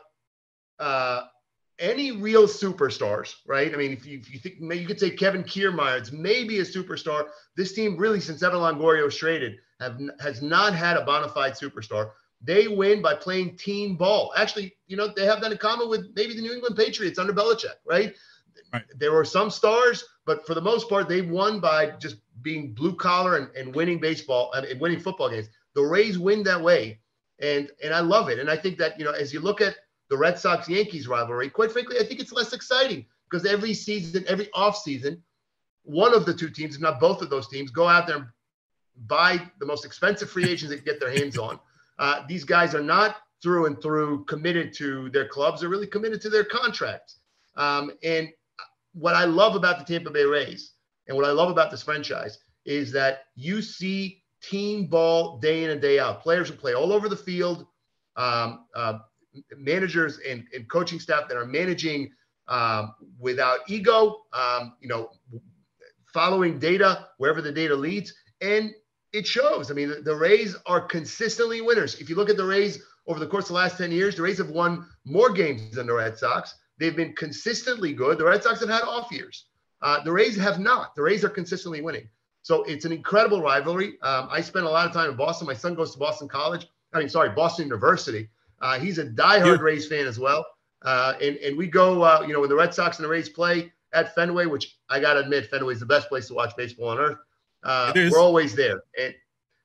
uh, any real superstars, right? I mean, if you, if you think, you could say Kevin Kiermaier, it's maybe a superstar. This team really, since Evan Longoria was traded, have, has not had a bona fide superstar. They win by playing team ball. Actually, you know, they have that in common with maybe the New England Patriots under Belichick, right? Right. There were some stars, but for the most part, they won by just being blue collar and, and winning baseball and winning football games. The Rays win that way, and and I love it. And I think that, you know, as you look at the Red Sox-Yankees rivalry, quite frankly, I think it's less exciting because every season, every offseason, one of the two teams, if not both of those teams, go out there and buy the most expensive free agents they can get their hands on. Uh, these guys are not through and through committed to their clubs. They're really committed to their contracts. Um, and what I love about the Tampa Bay Rays and what I love about this franchise is that you see team ball day in and day out. Players who play all over the field, um, uh, managers and, and coaching staff that are managing um, without ego, um, you know, following data wherever the data leads. And it shows. I mean, the, the Rays are consistently winners. If you look at the Rays over the course of the last ten years, the Rays have won more games than the Red Sox. They've been consistently good. The Red Sox have had off years. Uh, the Rays have not. The Rays are consistently winning. So it's an incredible rivalry. Um, I spent a lot of time in Boston. My son goes to Boston College. I mean, sorry, Boston University. Uh, he's a diehard yeah. Rays fan as well. Uh, and, and we go, uh, you know, when the Red Sox and the Rays play at Fenway, which I got to admit, Fenway is the best place to watch baseball on earth. Uh, we're always there. And,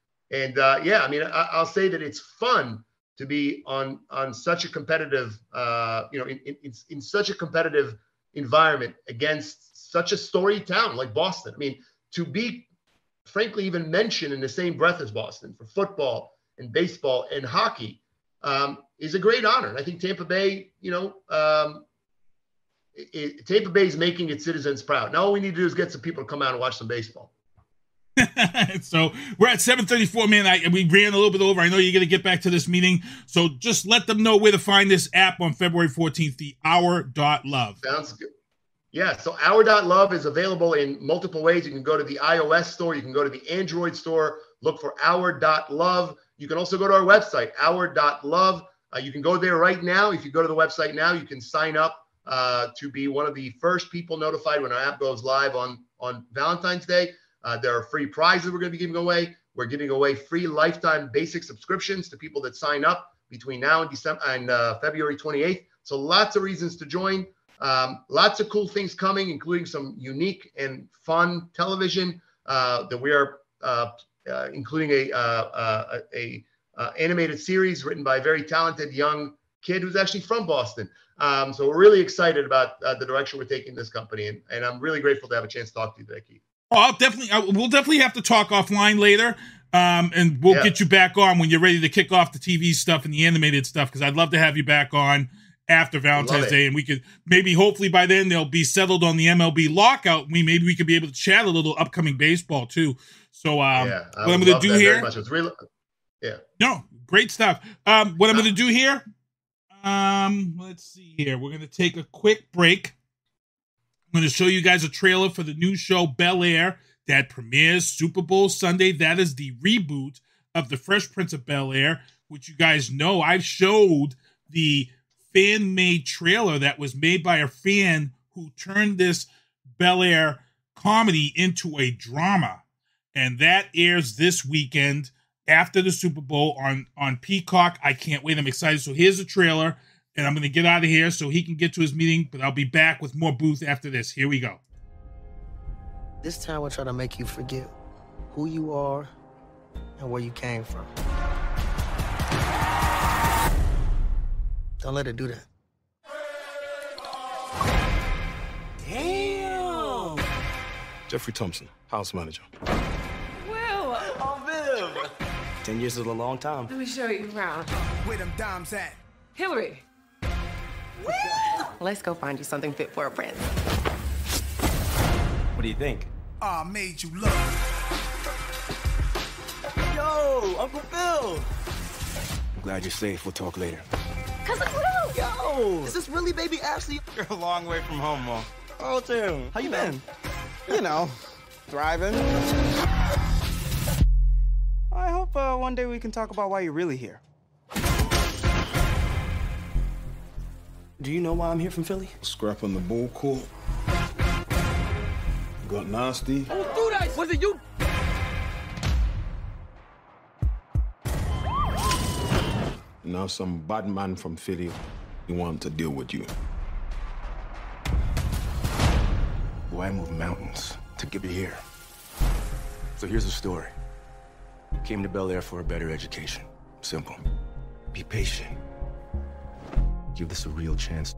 and uh, yeah, I mean, I, I'll say that it's fun to be on on such a competitive, uh, you know, in, in in such a competitive environment against such a storied town like Boston. I mean, to be, frankly, even mentioned in the same breath as Boston for football and baseball and hockey um, is a great honor. And I think Tampa Bay, you know, um, it, it, Tampa Bay is making its citizens proud. Now all we need to do is get some people to come out and watch some baseball. So we're at seven thirty-four, man. I, we ran a little bit over. I know you're going to get back to this meeting. So just let them know where to find this app on February fourteenth, the Our.Love. Sounds good. Yeah, so Our.Love is available in multiple ways. You can go to the iOS store. You can go to the Android store. Look for Our.Love. You can also go to our website, Our.Love. Uh, you can go there right now. If you go to the website now, you can sign up uh, to be one of the first people notified when our app goes live on, on Valentine's Day. Uh, there are free prizes we're going to be giving away. We're giving away free lifetime basic subscriptions to people that sign up between now and December and uh, February twenty-eighth. So lots of reasons to join. Um, lots of cool things coming, including some unique and fun television uh, that we are uh, uh, including a, uh, uh, a, a uh, animated series written by a very talented young kid who's actually from Boston. Um, so we're really excited about uh, the direction we're taking this company, and, and I'm really grateful to have a chance to talk to you today, Keith. Oh, I'll definitely. I, we'll definitely have to talk offline later, um, and we'll yeah. get you back on when you're ready to kick off the T V stuff and the animated stuff. Because I'd love to have you back on after Valentine's Day, and we could maybe, hopefully, by then they'll be settled on the M L B lockout. We maybe we could be able to chat a little upcoming baseball too. So, um, yeah, what I'm going to do here, it's really, yeah, no, great stuff. Um, what I'm going to do here, um, let's see here. We're going to take a quick break. I'm going to show you guys a trailer for the new show Bel Air that premieres Super Bowl Sunday. That is the reboot of The Fresh Prince of Bel Air, which you guys know I showed the fan-made trailer that was made by a fan who turned this Bel Air comedy into a drama. And that airs this weekend after the Super Bowl on, on Peacock. I can't wait. I'm excited. So here's the trailer. And I'm going to get out of here so he can get to his meeting, but I'll be back with more Booth after this. Here we go. This time we'll try to make you forget who you are and where you came from. Don't let it do that. Damn! Jeffrey Thompson, house manager. Will! Oh, Viv! Ten years is a long time. Let me show you around. Where them dimes at? Hillary. Let's go find you something fit for a prince. What do you think? I made you look. Yo, Uncle Phil. I'm glad you're safe. We'll talk later. Cousin Phil. Yo, is this really baby Ashley? You're a long way from home, Mom. Oh, Tim. How you been? You know, thriving. I hope uh, one day we can talk about why you're really here. Do you know why I'm here from Philly? Scrapping the bull court. Got nasty. Who threw that? Was it you? Now some bad man from Philly, he want to deal with you. Boy, I moved mountains to get you here. So here's the story. Came to Bel Air for a better education. Simple. Be patient. Give this a real chance.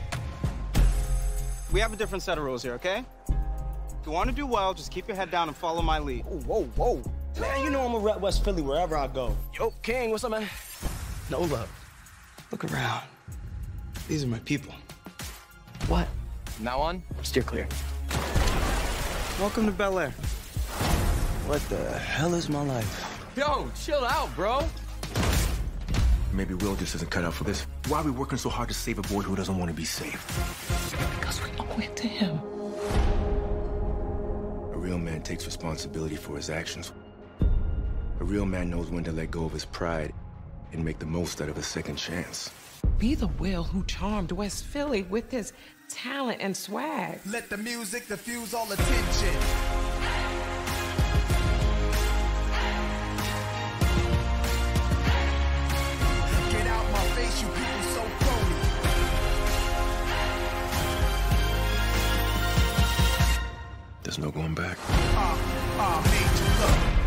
We have a different set of rules here, okay? If you want to do well, just keep your head down and follow my lead. Oh, whoa, whoa. Man, you know I'm a rep West Philly wherever I go. Yo, King, what's up, man? No love. Look around. These are my people. What? From now on, Steer clear. welcome to Bel Air. What the hell is my life? Yo, chill out, bro. Maybe Will just isn't cut out for this. Why are we working so hard to save a boy who doesn't want to be saved? Because we owe it to him. A real man takes responsibility for his actions. A real man knows when to let go of his pride and make the most out of a second chance. Be the Will who charmed West Philly with his talent and swag. Let the music diffuse all attention. Get out my face, you people so phony. There's no going back. Uh, I made you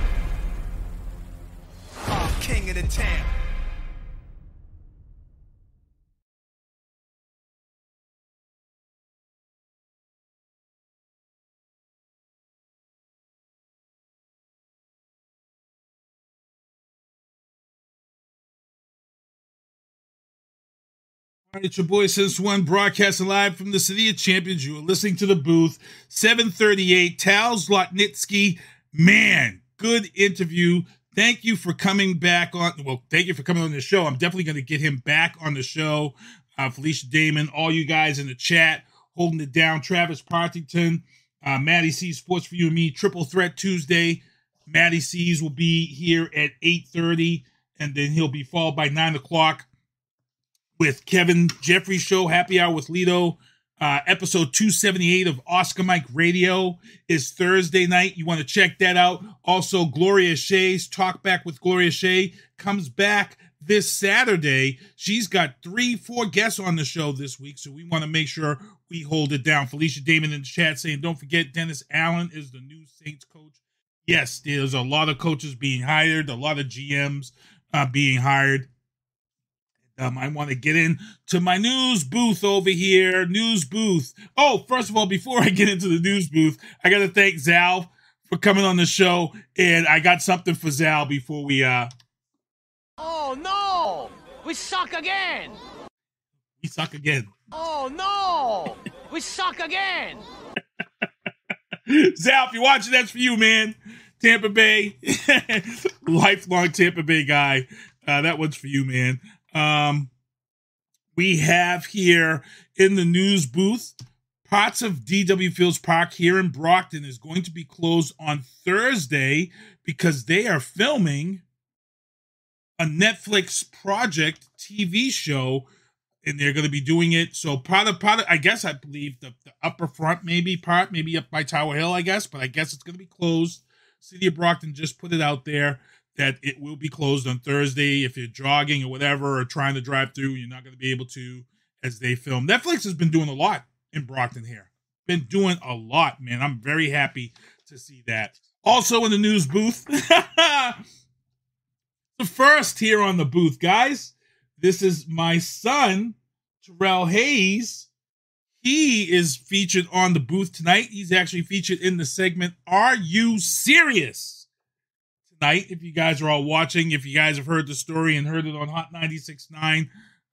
look. I'm king of the town. All right, it's your boy Since One, broadcasting live from the City of Champions. You are listening to The Booth, seven thirty-eight, Tal Zlotnitsky. Man, good interview. Thank you for coming back on. Well, thank you for coming on the show. I'm definitely going to get him back on the show. Uh, Felicia Damon, all you guys in the chat, holding it down. Travis Partington, uh, Maddie C, Sports for You and Me, Triple Threat Tuesday. Maddie C's will be here at eight thirty, and then he'll be followed by nine o'clock. With Kevin Jeffrey Show, Happy Hour with Lido. Uh, episode two seventy-eight of Oscar Mike Radio is Thursday night. You want to check that out. Also, Gloria Shea's Talk Back with Gloria Shea comes back this Saturday. She's got three, four guests on the show this week, so we want to make sure we hold it down. Felicia Damon in the chat saying, don't forget, Dennis Allen is the new Saints coach. Yes, there's a lot of coaches being hired, a lot of G Ms uh, being hired. Um, I want to get into my news booth over here. News booth. Oh, first of all, before I get into the news booth, I got to thank Zal for coming on the show. And I got something for Zal before we... uh. Oh, no! We suck again! We suck again. Oh, no! We suck again! Zal, if you're watching, that's for you, man. Tampa Bay. Lifelong Tampa Bay guy. Uh, that one's for you, man. Um, we have here in the news booth, parts of D W Fields Park here in Brockton is going to be closed on Thursday because they are filming a Netflix project T V show, and they're going to be doing it. So part of, part of, I guess, I believe the, the upper front, maybe part, maybe up by Tower Hill, I guess, but I guess it's going to be closed. City of Brockton just put it out there that it will be closed on Thursday. If you're jogging or whatever, or trying to drive through, you're not going to be able to as they film. Netflix has been doing a lot in Brockton here. Been doing a lot, man. I'm very happy to see that. Also in the news booth, the first here on the booth, guys. This is my son, Terrell Hayes. He is featured on the booth tonight. He's actually featured in the segment, Are You Serious? Tonight, if you guys are all watching, if you guys have heard the story and heard it on Hot ninety-six point nine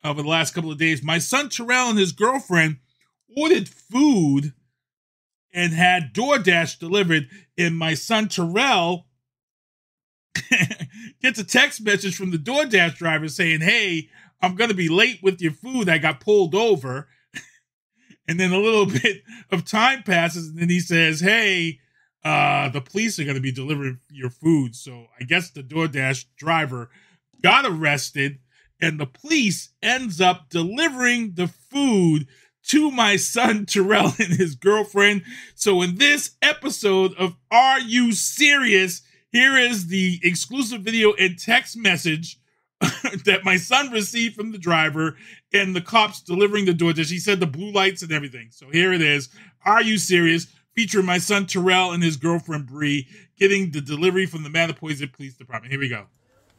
over the last couple of days. My son Terrell and his girlfriend ordered food and had DoorDash delivered, and my son Terrell gets a text message from the DoorDash driver saying, hey, I'm going to be late with your food. I got pulled over. And then a little bit of time passes, and then he says, hey, uh, the police are going to be delivering your food. So I guess the DoorDash driver got arrested, and the police ends up delivering the food to my son Terrell and his girlfriend. So in this episode of Are You Serious? Here is the exclusive video and text message that my son received from the driver and the cops delivering the DoorDash. He said the blue lights and everything. So here it is. Are You Serious? Featuring my son Terrell and his girlfriend Bree getting the delivery from the Mattapoisett Police Department. Here we go.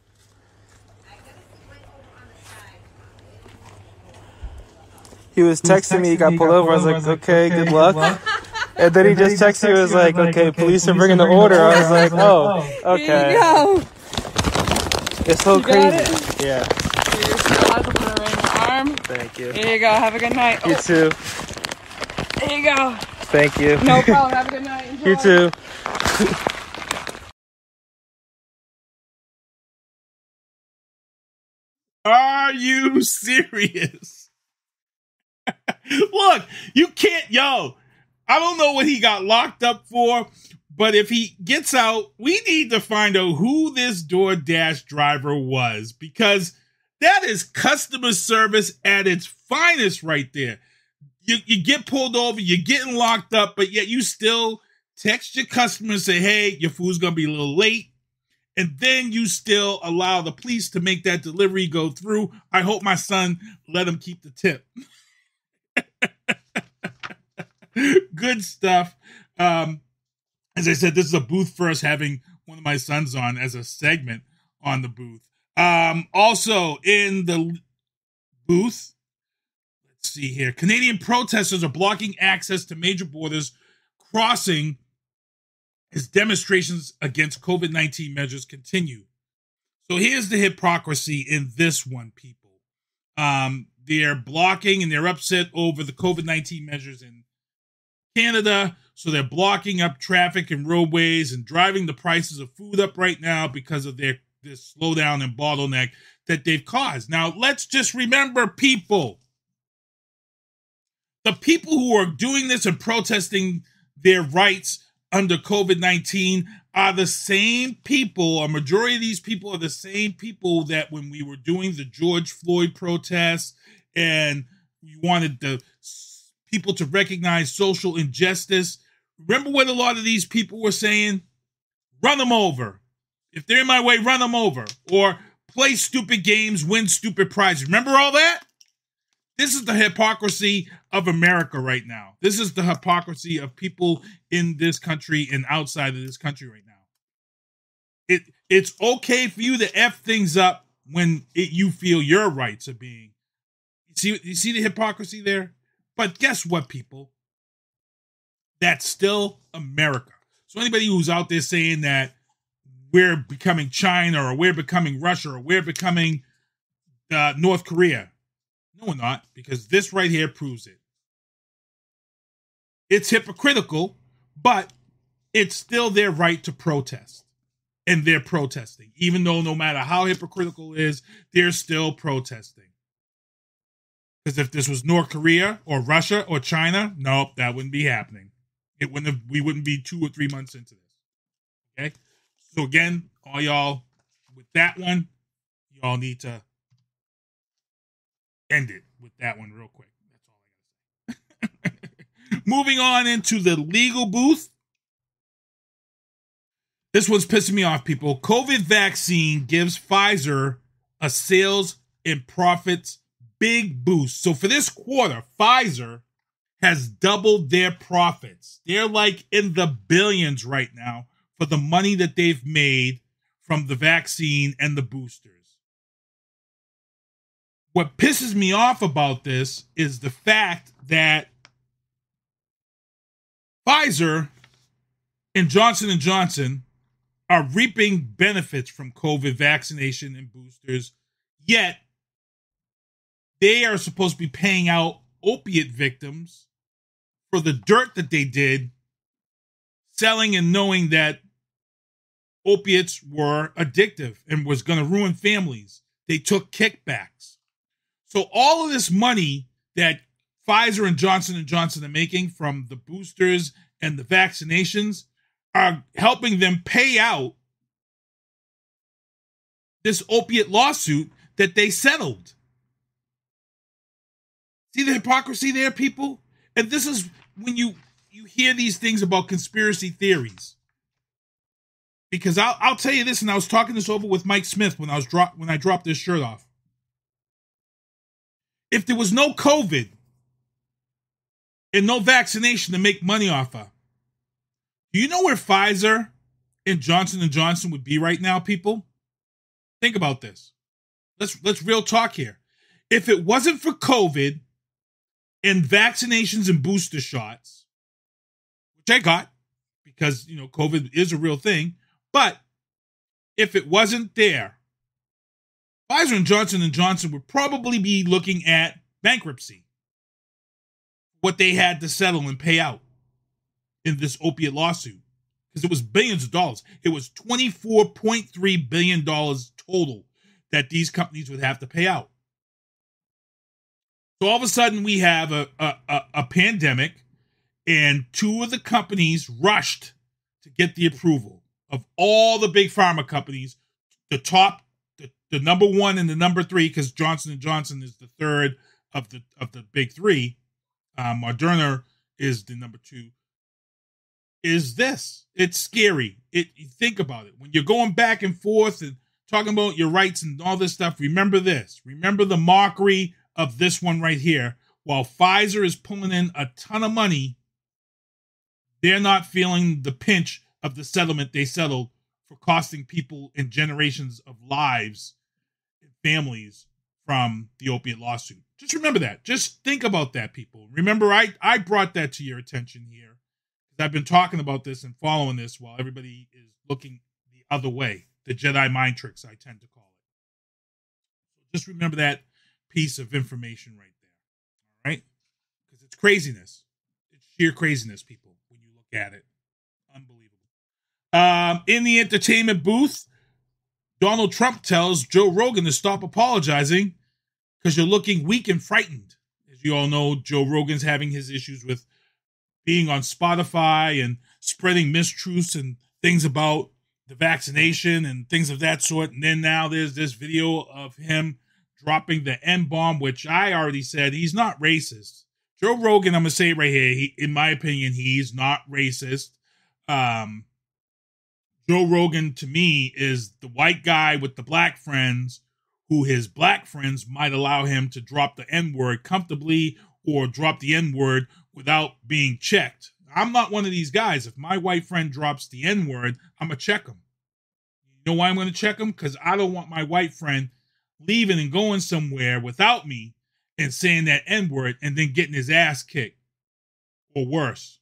He was texting me, he got pulled over. I was like, okay, good luck. And then he just texted me, was like, okay, police are bringing the order. I was like, oh, okay. Here you go. It's so You crazy. got it? Yeah. Here, you're still allowed to put it around your arm. Thank you. Here you go. Have a good night. You Oh, too. Here you go. Thank you. No problem. Have a good night. Enjoy. You too. Are you serious? Look, you can't, yo, I don't know what he got locked up for, but if he gets out, we need to find out who this DoorDash driver was, because that is customer service at its finest right there. You, you get pulled over, you're getting locked up, but yet you still text your customer and say, hey, your food's going to be a little late. And then you still allow the police to make that delivery go through. I hope my son let him keep the tip. Good stuff. Um, as I said, this is a booth first, having one of my sons on as a segment on the booth. Um, also in the booth, let's see here. Canadian protesters are blocking access to major borders crossing as demonstrations against COVID nineteen measures continue. So here's the hypocrisy in this one, people. Um, they're blocking and they're upset over the COVID nineteen measures in Canada. So they're blocking up traffic and roadways and driving the prices of food up right now because of their this slowdown and bottleneck that they've caused. Now, let's just remember, people, the people who are doing this and protesting their rights under COVID nineteen are the same people, a majority of these people are the same people that when we were doing the George Floyd protests and we wanted the people to recognize social injustice. Remember what a lot of these people were saying? Run them over. If they're in my way, run them over. Or play stupid games, win stupid prizes. Remember all that? This is the hypocrisy of America right now. This is the hypocrisy of people in this country and outside of this country right now. It It's okay for you to F things up when it, you feel your rights are being. You see, you see the hypocrisy there? But guess what, people? That's still America. So anybody who's out there saying that we're becoming China or we're becoming Russia or we're becoming uh, North Korea, no, we're not, because this right here proves it. It's hypocritical, but it's still their right to protest. And they're protesting. Even though no matter how hypocritical it is, they're still protesting. Because if this was North Korea or Russia or China, nope, that wouldn't be happening. It wouldn't have, we wouldn't be two or three months into this. Okay? So again, all y'all, with that one, y'all need to end it with that one real quick. That's all I gotta say. Moving on into the legal booth. This one's pissing me off, people. COVID vaccine gives Pfizer a sales and profits big boost. So for this quarter, Pfizer has doubled their profits. They're like in the billions right now for the money that they've made from the vaccine and the boosters. What pisses me off about this is the fact that Pfizer and Johnson and Johnson are reaping benefits from COVID vaccination and boosters, yet they are supposed to be paying out opiate victims for the dirt that they did selling and knowing that opiates were addictive and was going to ruin families. They took kickbacks. So all of this money that Pfizer and Johnson and Johnson are making from the boosters and the vaccinations are helping them pay out this opiate lawsuit that they settled. See the hypocrisy there, people? And this is when you, you hear these things about conspiracy theories. Because I'll, I'll tell you this, and I was talking this over with Mike Smith when I was drop, when I dropped this shirt off. If there was no COVID and no vaccination to make money off of, do you know where Pfizer and Johnson and Johnson would be right now, people? Think about this. Let's let's real talk here. If it wasn't for COVID and vaccinations and booster shots, which I got because, you know, COVID is a real thing, but if it wasn't there, Pfizer and Johnson and Johnson would probably be looking at bankruptcy. What they had to settle and pay out in this opiate lawsuit. Because it was billions of dollars. It was twenty-four point three billion dollars total that these companies would have to pay out. So all of a sudden we have a, a, a, a pandemic, and two of the companies rushed to get the approval of all the big pharma companies, the top, the, the number one and the number three, because Johnson and Johnson is the third of the of the big three. Um, Moderna is the number two. Is this? It's scary. It you think about it. When you're going back and forth and talking about your rights and all this stuff, remember this. Remember the mockery of this one right here. While Pfizer is pulling in a ton of money, they're not feeling the pinch of the settlement they settled for costing people and generations of lives and families from the opiate lawsuit. Just remember that. Just think about that, people. Remember, I, I brought that to your attention here. I've been talking about this and following this while everybody is looking the other way. The Jedi mind tricks, I tend to call it. Just remember that piece of information right there. All right? Because it's craziness. It's sheer craziness, people, when you look at it. Unbelievable. Um, in the entertainment booth, Donald Trump tells Joe Rogan to stop apologizing because you're looking weak and frightened. As you all know, Joe Rogan's having his issues with being on Spotify and spreading mistruths and things about the vaccination and things of that sort. And then now there's this video of him dropping the N-bomb, which I already said he's not racist. Joe Rogan, I'm going to say it right here, he, in my opinion, he's not racist. Um, Joe Rogan, to me, is the white guy with the black friends who his black friends might allow him to drop the N-word comfortably or drop the N-word without being checked. I'm not one of these guys. If my white friend drops the N-word, I'm going to check him. You know why I'm going to check him? Because I don't want my white friend leaving and going somewhere without me and saying that N-word and then getting his ass kicked. Or worse.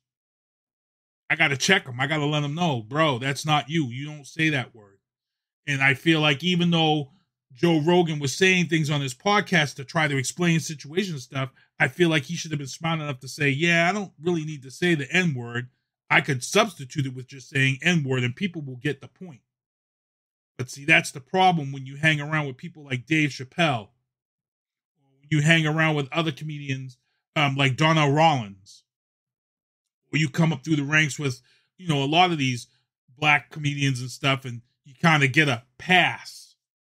I got to check him. I got to let him know, bro, that's not you. You don't say that word. And I feel like even though Joe Rogan was saying things on his podcast to try to explain situations and stuff, I feel like he should have been smart enough to say, yeah, I don't really need to say the N-word. I could substitute it with just saying N-word and people will get the point. But see, that's the problem when you hang around with people like Dave Chappelle. When you hang around with other comedians um, like Donna Rollins. Or you come up through the ranks with, you know, a lot of these black comedians and stuff, and you kind of get a pass.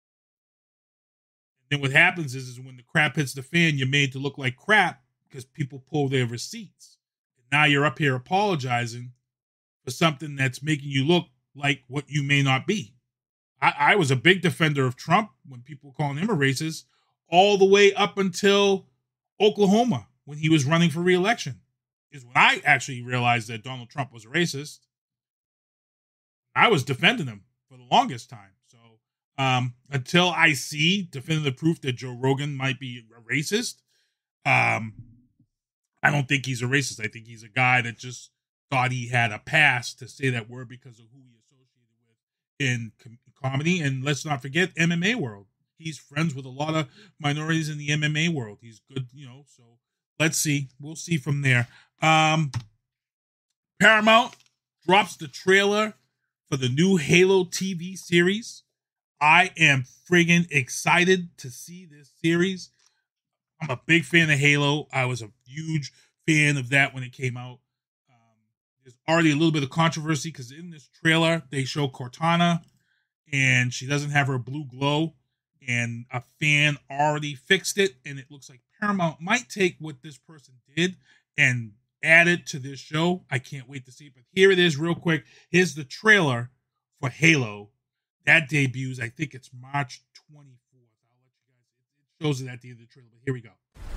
Then what happens is, is when the crap hits the fan, you're made to look like crap because people pull their receipts. And now you're up here apologizing for something that's making you look like what you may not be. I, I was a big defender of Trump when people were calling him a racist, all the way up until Oklahoma when he was running for re-election. Is when I actually realized that Donald Trump was a racist. I was defending him for the longest time. Um, until I see definitive proof that Joe Rogan might be a racist, um, I don't think he's a racist. I think he's a guy that just thought he had a pass to say that word because of who he associated with in com- comedy. And let's not forget M M A world. he's friends with a lot of minorities in the M M A world. He's good, you know, so let's see. We'll see from there. Um, Paramount drops the trailer for the new Halo T V series. I am friggin' excited to see this series. I'm a big fan of Halo. I was a huge fan of that when it came out. Um, there's already a little bit of controversy because in this trailer, they show Cortana and she doesn't have her blue glow. And a fan already fixed it. And it looks like Paramount might take what this person did and add it to this show. I can't wait to see it. But here it is real quick. Here's the trailer for Halo. That debuts, I think it's March twenty-fourth. I'll let you guys, it shows it at the end of the trailer, but here we go.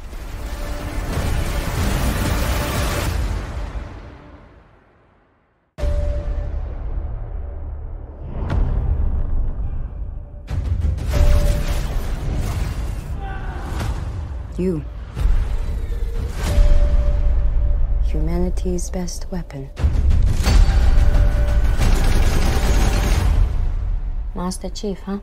You. Humanity's best weapon. Master Chief, huh?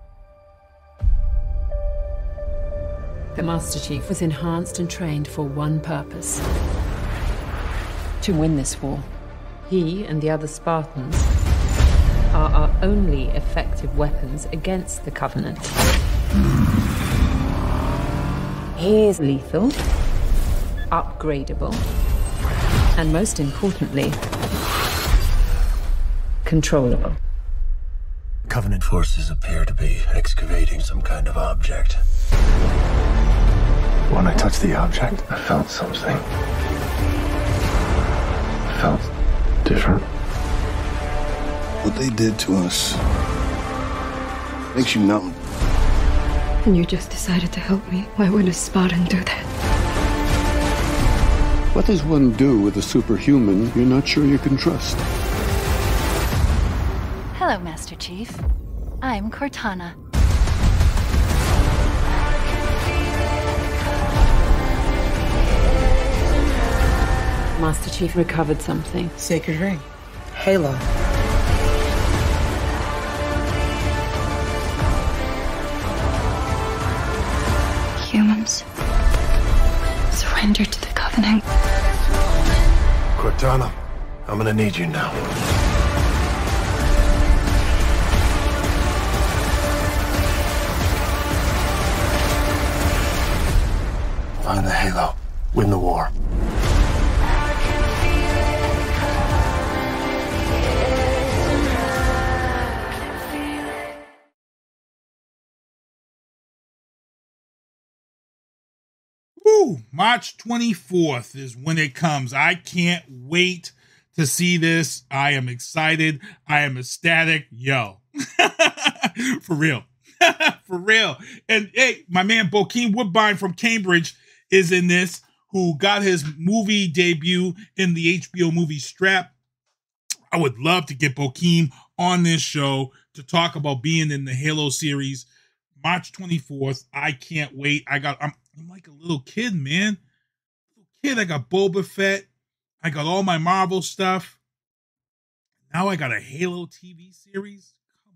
The Master Chief was enhanced and trained for one purpose. To win this war. He and the other Spartans are our only effective weapons against the Covenant. He is lethal, upgradable, and most importantly, controllable. Covenant forces appear to be excavating some kind of object. When I touched the object, I felt something. I felt different. What they did to us makes you numb. And you just decided to help me. Why would a Spartan do that? What does one do with a superhuman you're not sure you can trust? Hello, Master Chief. I'm Cortana. Master Chief recovered something. Sacred ring. Halo. Humans. Surrender to the Covenant. Cortana, I'm gonna need you now. Find the Halo. Win the war. Woo! March twenty-fourth is when it comes. I can't wait to see this. I am excited. I am ecstatic. Yo. For real. For real. And hey, my man Bokeem Woodbine from Cambridge is in this, who got his movie debut in the H B O movie Strap. I would love to get Bokeem on this show to talk about being in the Halo series. March twenty-fourth. I can't wait. I got, I'm, I'm like a little kid, man. Little kid. I got Boba Fett. I got all my Marvel stuff. Now I got a Halo T V series.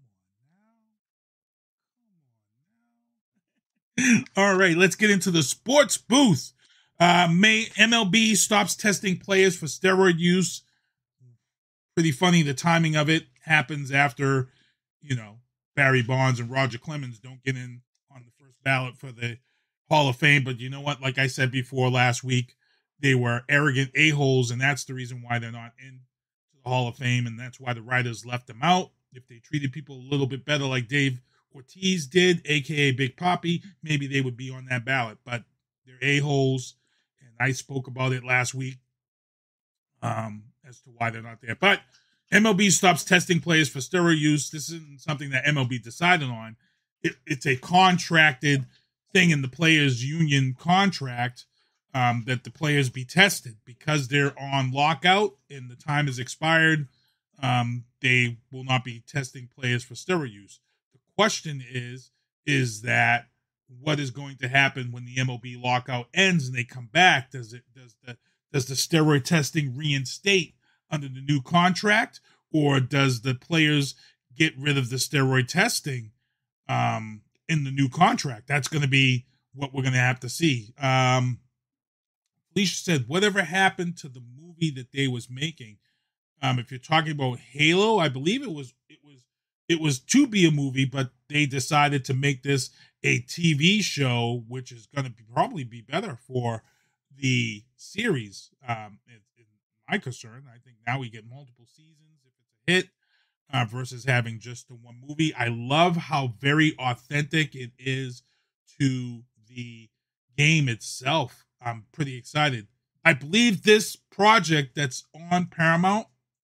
All right, let's get into the sports booth. Uh, May M L B stops testing players for steroid use. Pretty funny. The timing of it happens after, you know, Barry Bonds and Roger Clemens don't get in on the first ballot for the Hall of Fame. But you know what? Like I said before last week, they were arrogant a-holes, and that's the reason why they're not in the Hall of Fame, and that's why the writers left them out. If they treated people a little bit better like Dave Ortiz did, a k a. Big Papi, maybe they would be on that ballot. But they're a-holes, and I spoke about it last week um, as to why they're not there. But M L B stops testing players for steroid use. This isn't something that M L B decided on. It, it's a contracted thing in the players' union contract um, that the players be tested. Because they're on lockout and the time is expired, um, they will not be testing players for steroid use. Question is, is that what is going to happen when the M L B lockout ends and they come back? Does it does the does the steroid testing reinstate under the new contract, or does the players get rid of the steroid testing? Um, in the new contract. That's going to be what we're going to have to see. Um, Felicia said, whatever happened to the movie that they was making? Um, if you're talking about Halo, I believe it was it was it was to be a movie, but they decided to make this a T V show, which is going to be, probably be better for the series. Um, in, in my concern, I think now we get multiple seasons if it's a hit uh, versus having just the one movie. I love how very authentic it is to the game itself. I'm pretty excited. I believe this project that's on Paramount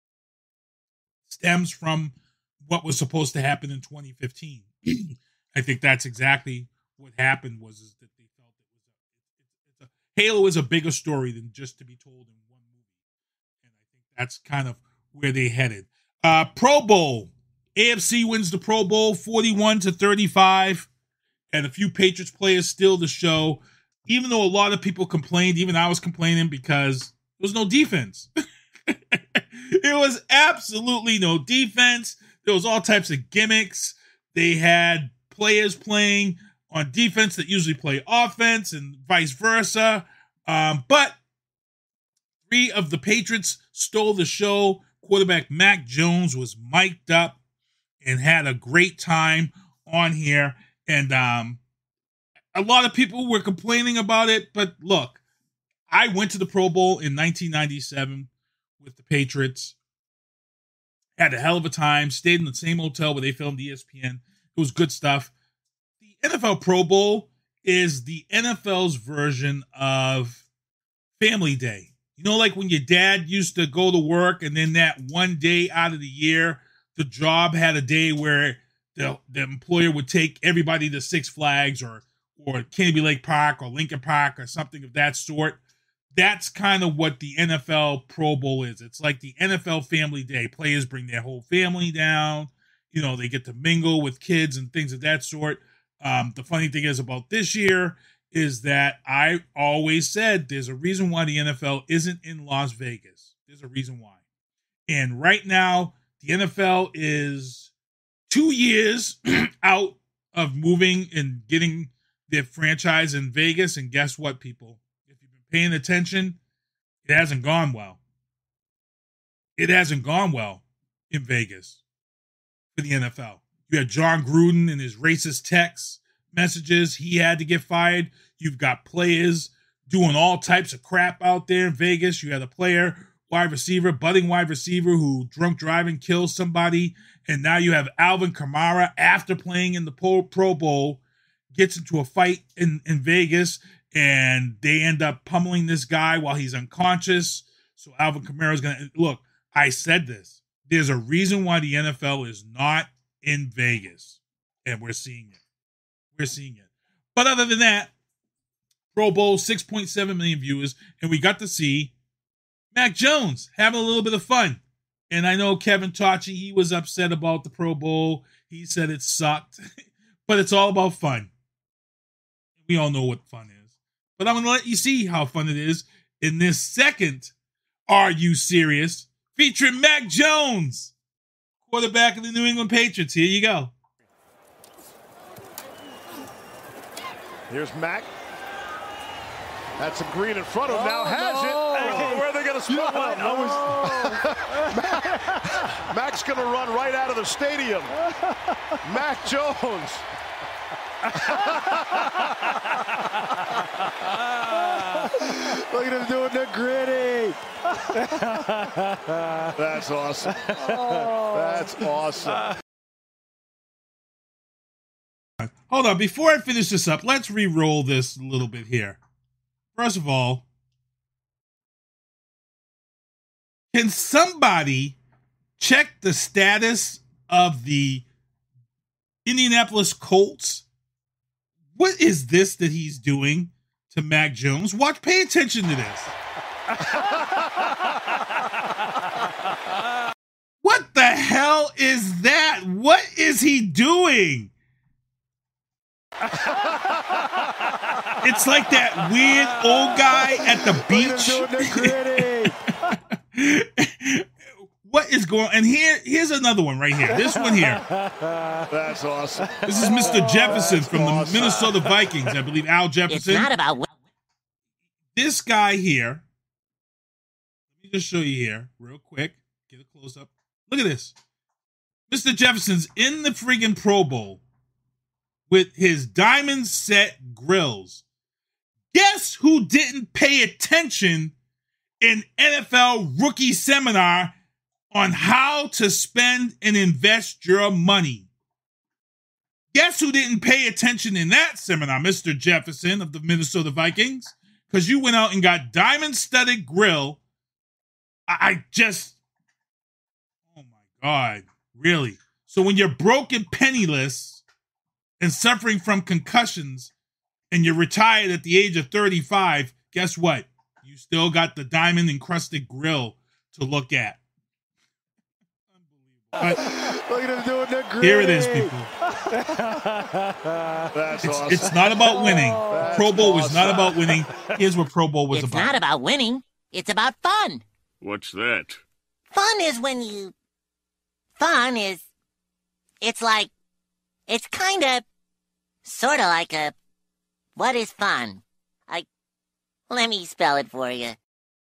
stems from what was supposed to happen in twenty fifteen. I think that's exactly what happened was is that they felt it was a, it's a Halo is a bigger story than just to be told in one movie. And I think that's kind of where they headed. Uh, Pro Bowl. A F C wins the Pro Bowl forty-one to thirty-five. And a few Patriots players steal the show. Even though a lot of people complained, even I was complaining because there was no defense. There was absolutely no defense. There was all types of gimmicks. They had players playing on defense that usually play offense and vice versa. Um, but three of the Patriots stole the show. Quarterback Mac Jones was mic'd up and had a great time on here. And um, a lot of people were complaining about it. But look, I went to the Pro Bowl in nineteen ninety-seven with the Patriots. Had a hell of a time. Stayed in the same hotel where they filmed E S P N. It was good stuff. The N F L Pro Bowl is the N F L's version of Family Day. You know, like when your dad used to go to work and then that one day out of the year, the job had a day where the, the employer would take everybody to Six Flags or, or Kennedy Lake Park or Lincoln Park or something of that sort. That's kind of what the N F L Pro Bowl is. It's like the N F L Family Day. Players bring their whole family down. You know, they get to mingle with kids and things of that sort. Um, the funny thing is about this year is that I always said there's a reason why the N F L isn't in Las Vegas. There's a reason why. And right now, the N F L is two years out of moving and getting their franchise in Vegas. And guess what, people? Paying attention, it hasn't gone well. It hasn't gone well in Vegas for the N F L. You had John Gruden and his racist text messages. He had to get fired. You've got players doing all types of crap out there in Vegas. You had a player, wide receiver, budding wide receiver who drunk driving kills somebody. And now you have Alvin Kamara, after playing in the Pro Bowl, gets into a fight in, in Vegas. And they end up pummeling this guy while he's unconscious. So Alvin Kamara is going to... Look, I said this. There's a reason why the N F L is not in Vegas. And we're seeing it. We're seeing it. But other than that, Pro Bowl, six point seven million viewers. And we got to see Mac Jones having a little bit of fun. And I know Kevin Tocci, he was upset about the Pro Bowl. He said it sucked. But it's all about fun. We all know what fun is. But I'm going to let you see how fun it is in this second Are You Serious? Featuring Mac Jones, quarterback of the New England Patriots. Here you go. Here's Mac. That's some green in front of him. Now oh, has no. it. Where are they going to spot him? No. Mac's going to run right out of the stadium. Mac Jones. Look at him doing the gritty. That's awesome. Oh. That's awesome. Hold on, before I finish this up, let's re-roll this a little bit here. First of all, can somebody check the status of the Indianapolis Colts? What is this that he's doing to Mac Jones? Watch, pay attention to this. What the hell is that? What is he doing? It's like that weird old guy at the beach. What is going on? And here, here's another one right here. This one here. That's awesome. This is Mister Jefferson from the Minnesota Vikings. I believe Al Jefferson. It's not about... This guy here. Let me just show you here real quick. Get a close up. Look at this. Mister Jefferson's in the friggin' Pro Bowl with his diamond set grills. Guess who didn't pay attention in N F L rookie seminar on how to spend and invest your money? Guess who didn't pay attention in that seminar, Mister Jefferson of the Minnesota Vikings? Because you went out and got diamond-studded grill. I, I just, oh my God, really? So when you're broke and penniless and suffering from concussions and you're retired at the age of thirty-five, guess what? You still got the diamond-encrusted grill to look at. But look at him doing that grill. Here it is, people. That's it's, awesome. it's not about winning. That's Pro Bowl was awesome. not about winning. Here's what Pro Bowl was It's about. not about winning. It's about fun. What's that? Fun is when you... Fun is... It's like... It's kind of... Sort of like a... What is fun? I... Let me spell it for you.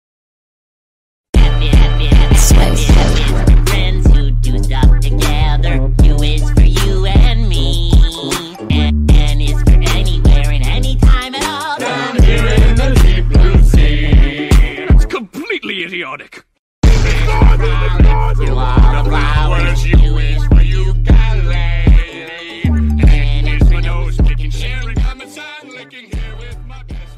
Friends who do stuff together. U is for you and me. And N is for anywhere and anytime at all. Down here in the deep blue sea. It's completely idiotic. Through all the flowers. U is for ukulele. N is for nose picking, sharing, homicide, licking here with my best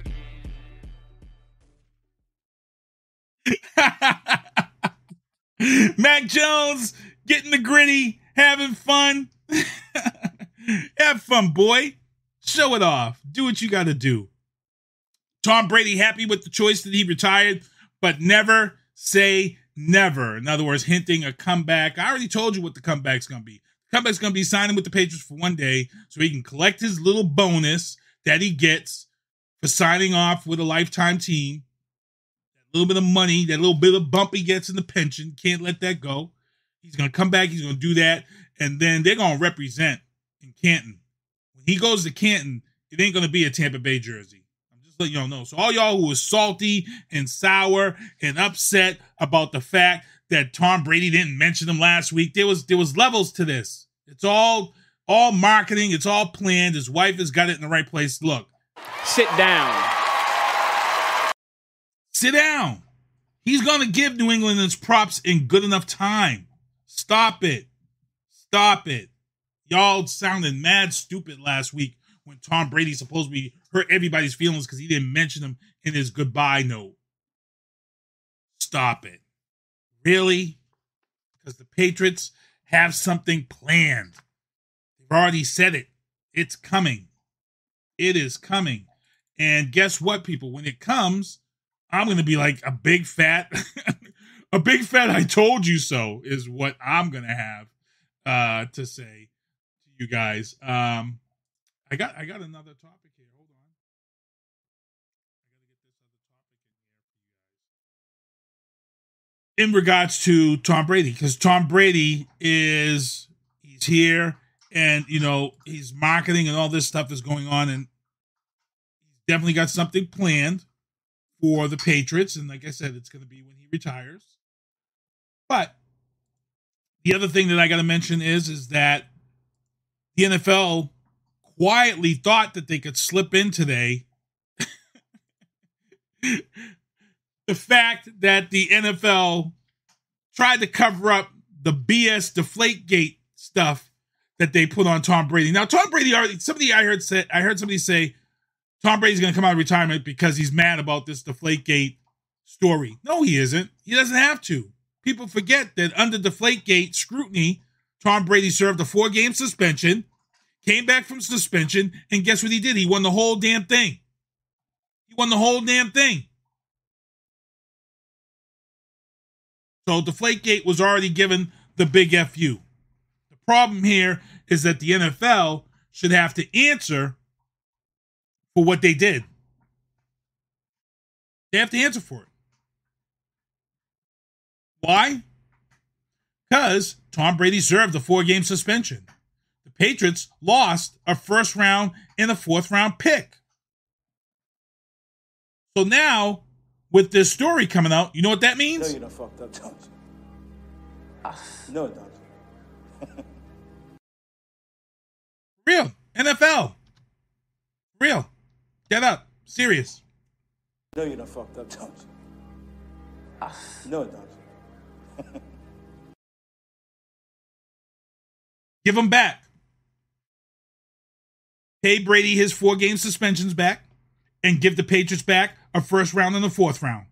buddy. Mac Jones getting the gritty, having fun. Have fun, boy. Show it off. Do what you got to do. Tom Brady happy with the choice that he retired, but never say never. In other words, hinting a comeback. I already told you what the comeback's going to be. The comeback's going to be signing with the Patriots for one day so he can collect his little bonus that he gets for signing off with a lifetime team. That little bit of money, that little bit of bump he gets in the pension. Can't let that go. He's going to come back. He's going to do that. And then they're going to represent in Canton. When he goes to Canton, it ain't going to be a Tampa Bay jersey. I'm just letting y'all know. So all y'all who was salty and sour and upset about the fact that Tom Brady didn't mention him last week, there was there was levels to this. It's all all marketing. It's all planned. His wife has got it in the right place. Look. Sit down. Sit down. He's going to give New England its props in good enough time. Stop it. Stop it. Y'all sounded mad stupid last week when Tom Brady supposedly hurt everybody's feelings because he didn't mention him in his goodbye note. Stop it. Really? Because the Patriots have something planned. They've already said it. It's coming. It is coming. And guess what, people? When it comes, I'm going to be like a big fat, a big fat I told you so is what I'm going to have uh, to say to you guys. Um, I got I got another topic here. Hold on. I got to get this other topic in here for you guys. In regards to Tom Brady, because Tom Brady is, he's here and, you know, he's marketing and all this stuff is going on and he's definitely got something planned for the Patriots. And like I said, it's going to be when he retires. But the other thing that I got to mention is, is that the N F L quietly thought that they could slip in today the fact that the N F L tried to cover up the B S Deflategate stuff that they put on Tom Brady. Now, Tom Brady already, somebody I heard said, I heard somebody say Tom Brady's going to come out of retirement because he's mad about this Deflategate story. No, he isn't. He doesn't have to. People forget that under Deflategate scrutiny, Tom Brady served a four-game suspension, came back from suspension, and guess what he did? He won the whole damn thing. He won the whole damn thing. So Deflategate was already given the big F U. The problem here is that the N F L should have to answer for what they did. They have to answer for it. Why? because Tom Brady served a four-game suspension. The Patriots lost a first round and a fourth round pick. So now, with this story coming out, you know what that means? No, you done fucked up, don't you? No, don't you? Real. N F L. Real. Get up. Serious. No, you done fucked up, don't you? No, don't you? Give him back. Pay Brady his four-game suspensions back and give the Patriots back a first round and a fourth round.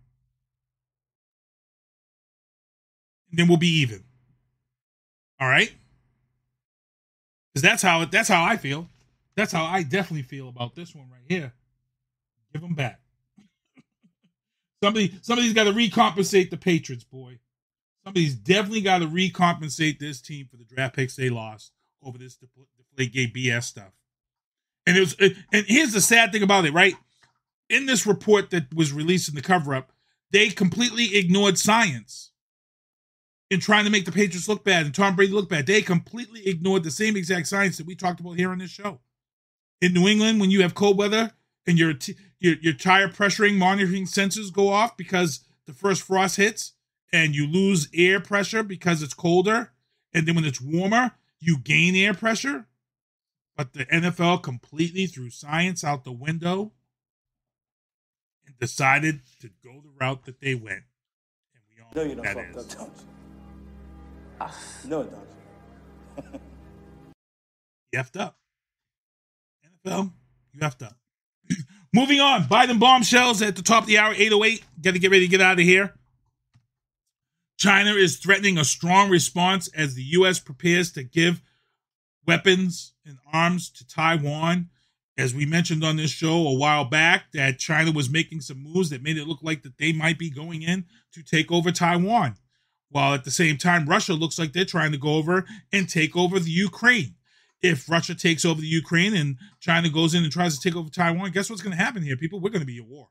And then we'll be even. All right? Because that's how it, that's how I feel. That's how I definitely feel about this one right here. Give them back. Somebody, somebody's got to recompensate the Patriots, boy. Somebody's definitely got to recompensate this team for the draft picks they lost over this Deflategate B S stuff. And it was, and here's the sad thing about it, right? In this report that was released in the cover-up, they completely ignored science in trying to make the Patriots look bad and Tom Brady look bad. They completely ignored the same exact science that we talked about here on this show. In New England, when you have cold weather and your t- your, your tire pressuring monitoring sensors go off because the first frost hits and you lose air pressure because it's colder, and then when it's warmer, you gain air pressure. But the N F L completely threw science out the window and decided to go the route that they went. And we all No, know you done that fucked is. up, don't you? No, don't you? You effed up. N F L, you effed up. Moving on. Biden bombshells at the top of the hour, eight oh eight. Got to get ready to get out of here. China is threatening a strong response as the U S prepares to give weapons and arms to Taiwan. As we mentioned on this show a while back, that China was making some moves that made it look like that they might be going in to take over Taiwan. While at the same time, Russia looks like they're trying to go over and take over the Ukraine. If Russia takes over the Ukraine and China goes in and tries to take over Taiwan, guess what's going to happen here, people? We're going to be at war.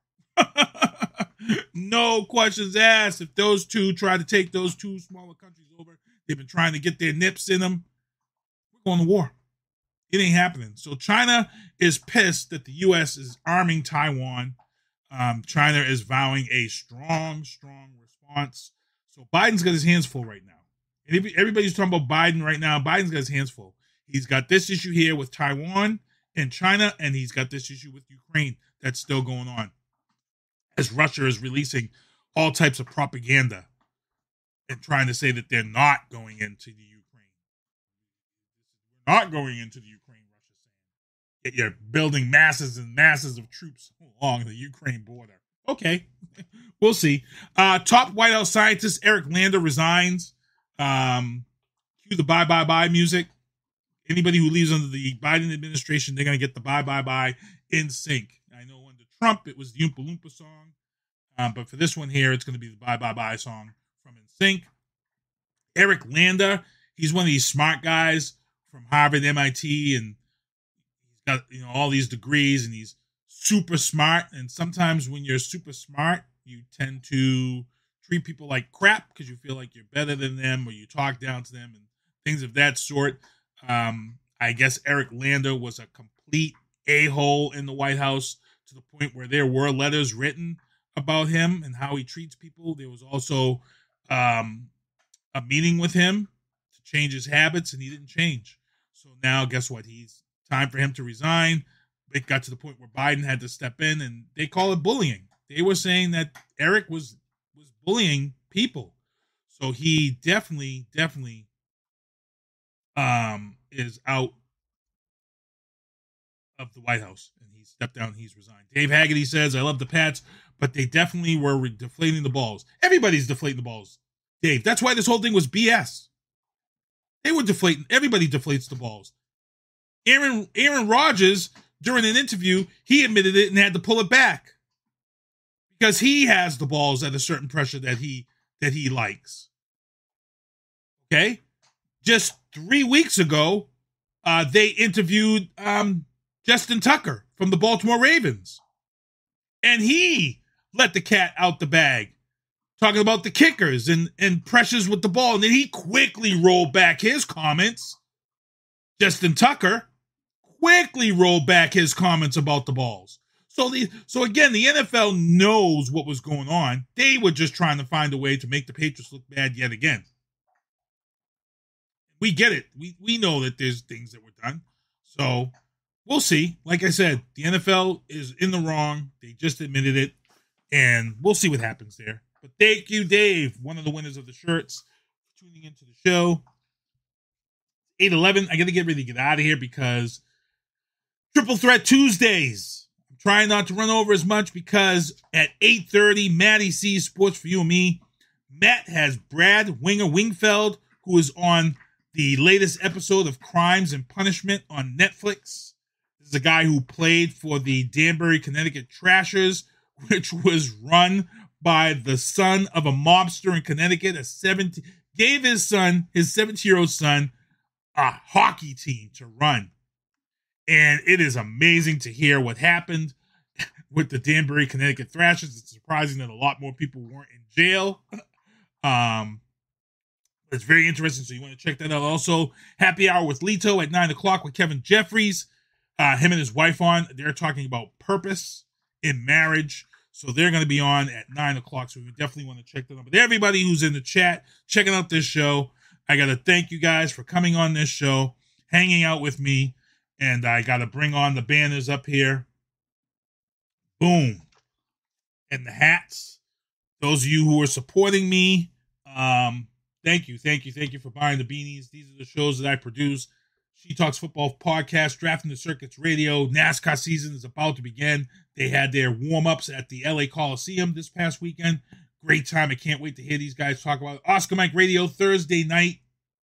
No questions asked. If those two try to take those two smaller countries over, they've been trying to get their nips in them, we're going to war. It ain't happening. So China is pissed that the U S is arming Taiwan. Um, China is vowing a strong, strong response. So Biden's got his hands full right now. And everybody's talking about Biden right now. Biden's got his hands full. He's got this issue here with Taiwan and China, and he's got this issue with Ukraine that's still going on. As Russia is releasing all types of propaganda and trying to say that they're not going into the Ukraine. Not going into the Ukraine, Russia's saying. Yet you're building masses and masses of troops along the Ukraine border. Okay, we'll see. Uh, top White House scientist Eric Lander resigns. Um, cue the bye, bye, bye music. Anybody who leaves under the Biden administration, they're going to get the bye, bye, bye in sync. I know under Trump, it was the Oompa Loompa song. Um, but for this one here, it's going to be the bye, bye, bye song from In Sync. Eric Lander, he's one of these smart guys from Harvard, M I T, and he's got, you know, all these degrees, and he's super smart. And sometimes when you're super smart, you tend to treat people like crap because you feel like you're better than them, or you talk down to them and things of that sort. Um, I guess Eric Lander was a complete a-hole in the White House to the point where there were letters written about him and how he treats people. There was also um, a meeting with him to change his habits, and he didn't change. So now, guess what? He's time for him to resign. It got to the point where Biden had to step in, and they call it bullying. They were saying that Eric was was bullying people. So he definitely, definitely um, is out of the White House, and he stepped down. He's resigned. Dave Haggerty says, I love the Pats, but they definitely were re- deflating the balls. Everybody's deflating the balls, Dave. That's why this whole thing was B S. They were deflating. Everybody deflates the balls. Aaron, Aaron Rodgers, during an interview, he admitted it and had to pull it back because he has the balls at a certain pressure that he that he likes. Okay? Just three weeks ago, uh, they interviewed um, Justin Tucker from the Baltimore Ravens. And he let the cat out the bag talking about the kickers and, and pressures with the ball. And then he quickly rolled back his comments. Justin Tucker quickly rolled back his comments about the balls. So the so again, the N F L knows what was going on. They were just trying to find a way to make the Patriots look bad yet again. We get it. We we know that there's things that were done. So we'll see. Like I said, the N F L is in the wrong. They just admitted it. And we'll see what happens there. But thank you, Dave, one of the winners of the shirts, for tuning into the show. eight eleven, I got to get ready to get out of here because Triple Threat Tuesdays. I'm trying not to run over as much because at eight thirty, Matty C's Sports for You and Me. Matt has Brad Winger Wingfeld, who is on the latest episode of Crimes and Punishment on Netflix. This is a guy who played for the Danbury, Connecticut Trashers, which was run by the son of a mobster in Connecticut, a seventeen, gave his son, his seventeen-year-old son, a hockey team to run. And it is amazing to hear what happened with the Danbury, Connecticut Thrashers. It's surprising that a lot more people weren't in jail. Um, it's very interesting, so you want to check that out. Also, Happy Hour with Lito at nine o'clock with Kevin Jeffries. Uh, him and his wife on. They're talking about purpose in marriage. So they're going to be on at nine o'clock. So we definitely want to check that out. But everybody who's in the chat, checking out this show, I got to thank you guys for coming on this show, hanging out with me. And I got to bring on the banners up here. Boom. And the hats. Those of you who are supporting me, um, thank you, thank you, thank you for buying the beanies. These are the shows that I produce. She Talks Football Podcast, Drafting the Circuits Radio. NASCAR season is about to begin. They had their warm-ups at the L A Coliseum this past weekend. Great time. I can't wait to hear these guys talk about it. Oscar Mike Radio Thursday night.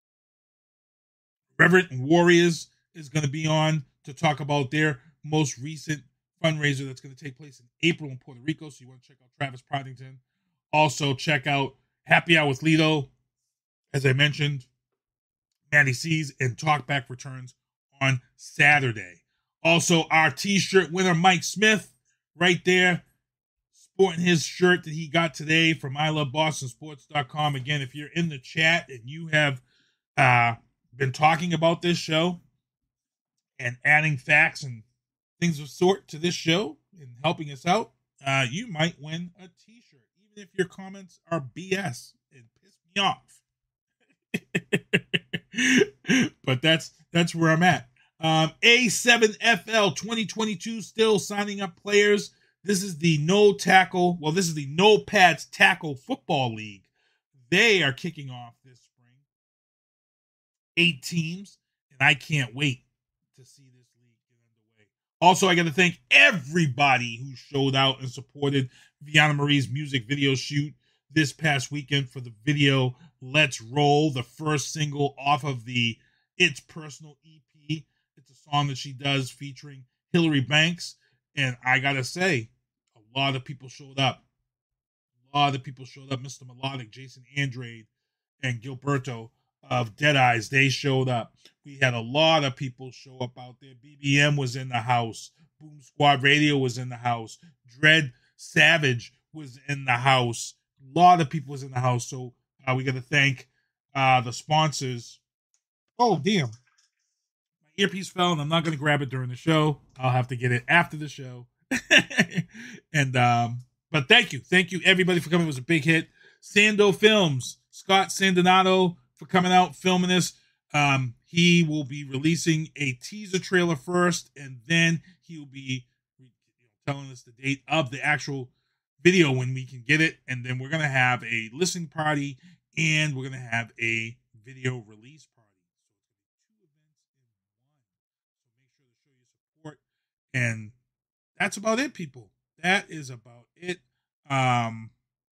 Reverend Warriors is going to be on to talk about their most recent fundraiser that's going to take place in April in Puerto Rico. So you want to check out Travis Partington. Also, check out Happy Hour with Lito. As I mentioned, Matty C's and Talkback returns on Saturday. Also, our t-shirt winner, Mike Smith, right there, sporting his shirt that he got today from I Love Boston Sports dot com. Again, if you're in the chat and you have uh, been talking about this show and adding facts and things of sort to this show and helping us out, uh, you might win a t-shirt, even if your comments are B S and piss me off. But that's that's where I'm at. Um, A seven F L twenty twenty-two still signing up players. This is the no tackle. Well, this is the no pads tackle football league. They are kicking off this spring. Eight teams, and I can't wait to see this league get underway. Also, I got to thank everybody who showed out and supported Vianna Marie's music video shoot this past weekend for the video Let's Roll, the first single off of the It's Personal E P. It's a song that she does featuring Hillary Banks. And I got to say, a lot of people showed up. A lot of people showed up. Mister Melodic, Jason Andrade, and Gilberto of Dead Eyes, they showed up. We had a lot of people show up out there. B B M was in the house. Boom Squad Radio was in the house. Dread Savage was in the house. A lot of people was in the house. So uh, we got to thank uh, the sponsors. Oh, damn. My earpiece fell, and I'm not going to grab it during the show. I'll have to get it after the show. and um, But thank you. Thank you, everybody, for coming. It was a big hit. Sando Films. Scott Sandonato for coming out, filming this. Um, he will be releasing a teaser trailer first, and then he will be telling us the date of the actual video when we can get it. And then we're going to have a listening party, and we're going to have a video release party. So two events in one. So make sure to show your support. And that's about it, people. That is about it. Um,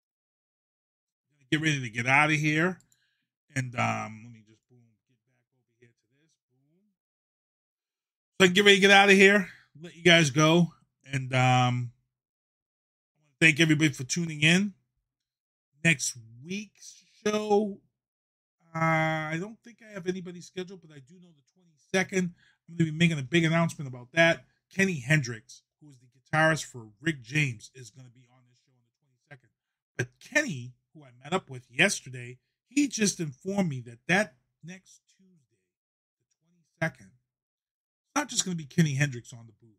get ready to get out of here. And um, let me just boom, get back over here to this. Boom. So I can get ready to get out of here. Let you guys go. And um, I want to thank everybody for tuning in. Next week's show, uh, I don't think I have anybody scheduled, but I do know the twenty-second. I'm going to be making a big announcement about that. Kenny Hendricks, who is the guitarist for Rick James, is going to be on this show on the twenty-second. But Kenny, who I met up with yesterday, he just informed me that that next Tuesday, the twenty-second, it's not just going to be Kenny Hendricks on the booth.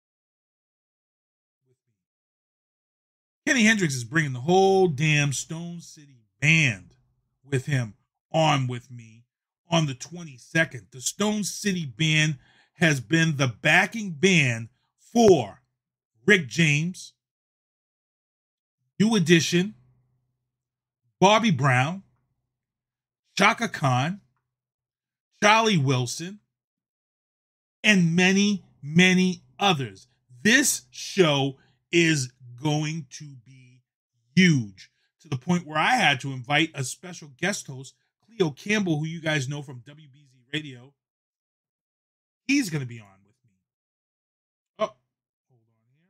Kenny Hendricks is bringing the whole damn Stone City band with him on with me on the twenty-second. The Stone City band has been the backing band for Rick James, New Edition, Bobby Brown, Chaka Khan, Charlie Wilson, and many, many others. This show is going to be huge, to the point where I had to invite a special guest host, Cleo Campbell, who you guys know from W B Z Radio. He's going to be on with me. Oh, hold on here.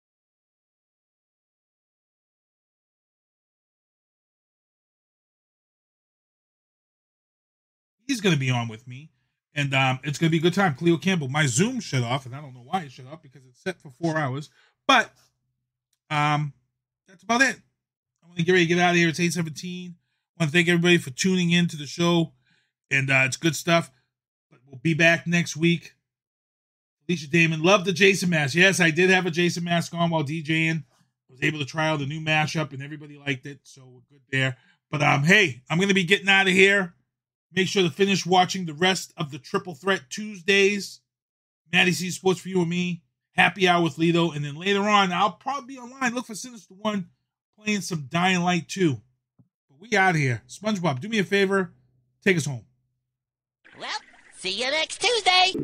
He's going to be on with me, and um, it's going to be a good time. Cleo Campbell. My Zoom shut off, and I don't know why it shut off because it's set for four hours, but Um, that's about it. I want to get ready to get out of here. It's eight seventeen. I want to thank everybody for tuning in to the show, and uh, it's good stuff. But we'll be back next week. Alicia Damon, love the Jason mask. Yes, I did have a Jason mask on while DJing. I was able to try out the new mashup, and everybody liked it, so we're good there. But um, hey, I'm going to be getting out of here. Make sure to finish watching the rest of the Triple Threat Tuesdays. Maddie C Sports for you and me. Happy Hour with Lito, and then later on, I'll probably be online. Look for Sinister One playing some Dying Light two. But we out here. SpongeBob, do me a favor. Take us home. Well, see you next Tuesday.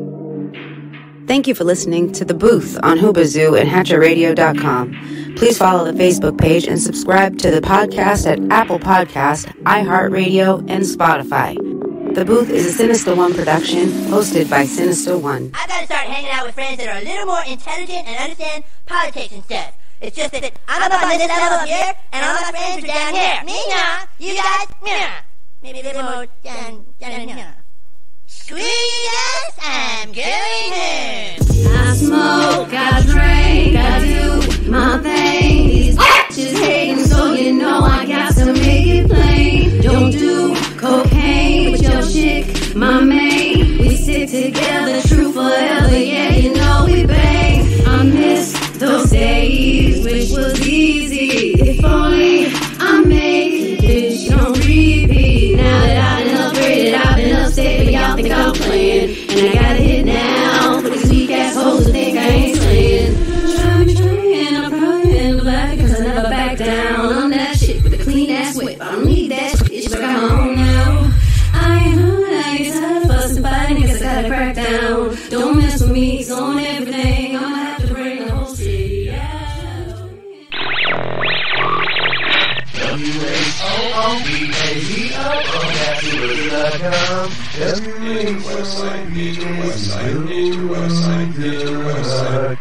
Thank you for listening to The Booth on Hoobazoo and Hatcher Radio dot com. Please follow the Facebook page and subscribe to the podcast at Apple Podcast, iHeartRadio, and Spotify. The Booth is a Sinister One production, hosted by Sinister One. I gotta start hanging out with friends that are a little more intelligent and understand politics and stuff. It's just that I'm up on this level up here, and all my friends are down here. Me, nah. You guys, nah. Maybe a little more down, down, down. Screw you guys, I'm going home. I smoke, I drink, I do my thing. These bitches hating, so you know I got to make it plain. Don't do cocaine with your chick, my main. We stick together, true forever, yeah, you know we bang. I miss those days, which was easy. If only I made this on repeat. Now that I done upgraded, I've been upstate, but y'all think I'm playing. And I got a hit now for these weak assholes who think I ain't slaying. Try me, try me, and I'm probably in the back, cause I never back down. I'm that shit with a clean ass whip. I don't need that shit, but I'm home now. I ain't home, I ain't tired of fussing, fighting, cause I gotta crack down. Don't mess with me, it's on everything. I'ma have to bring the whole city out. W H O O B A Z O O That's Twitter dot com. Major website, major website, major website, major website.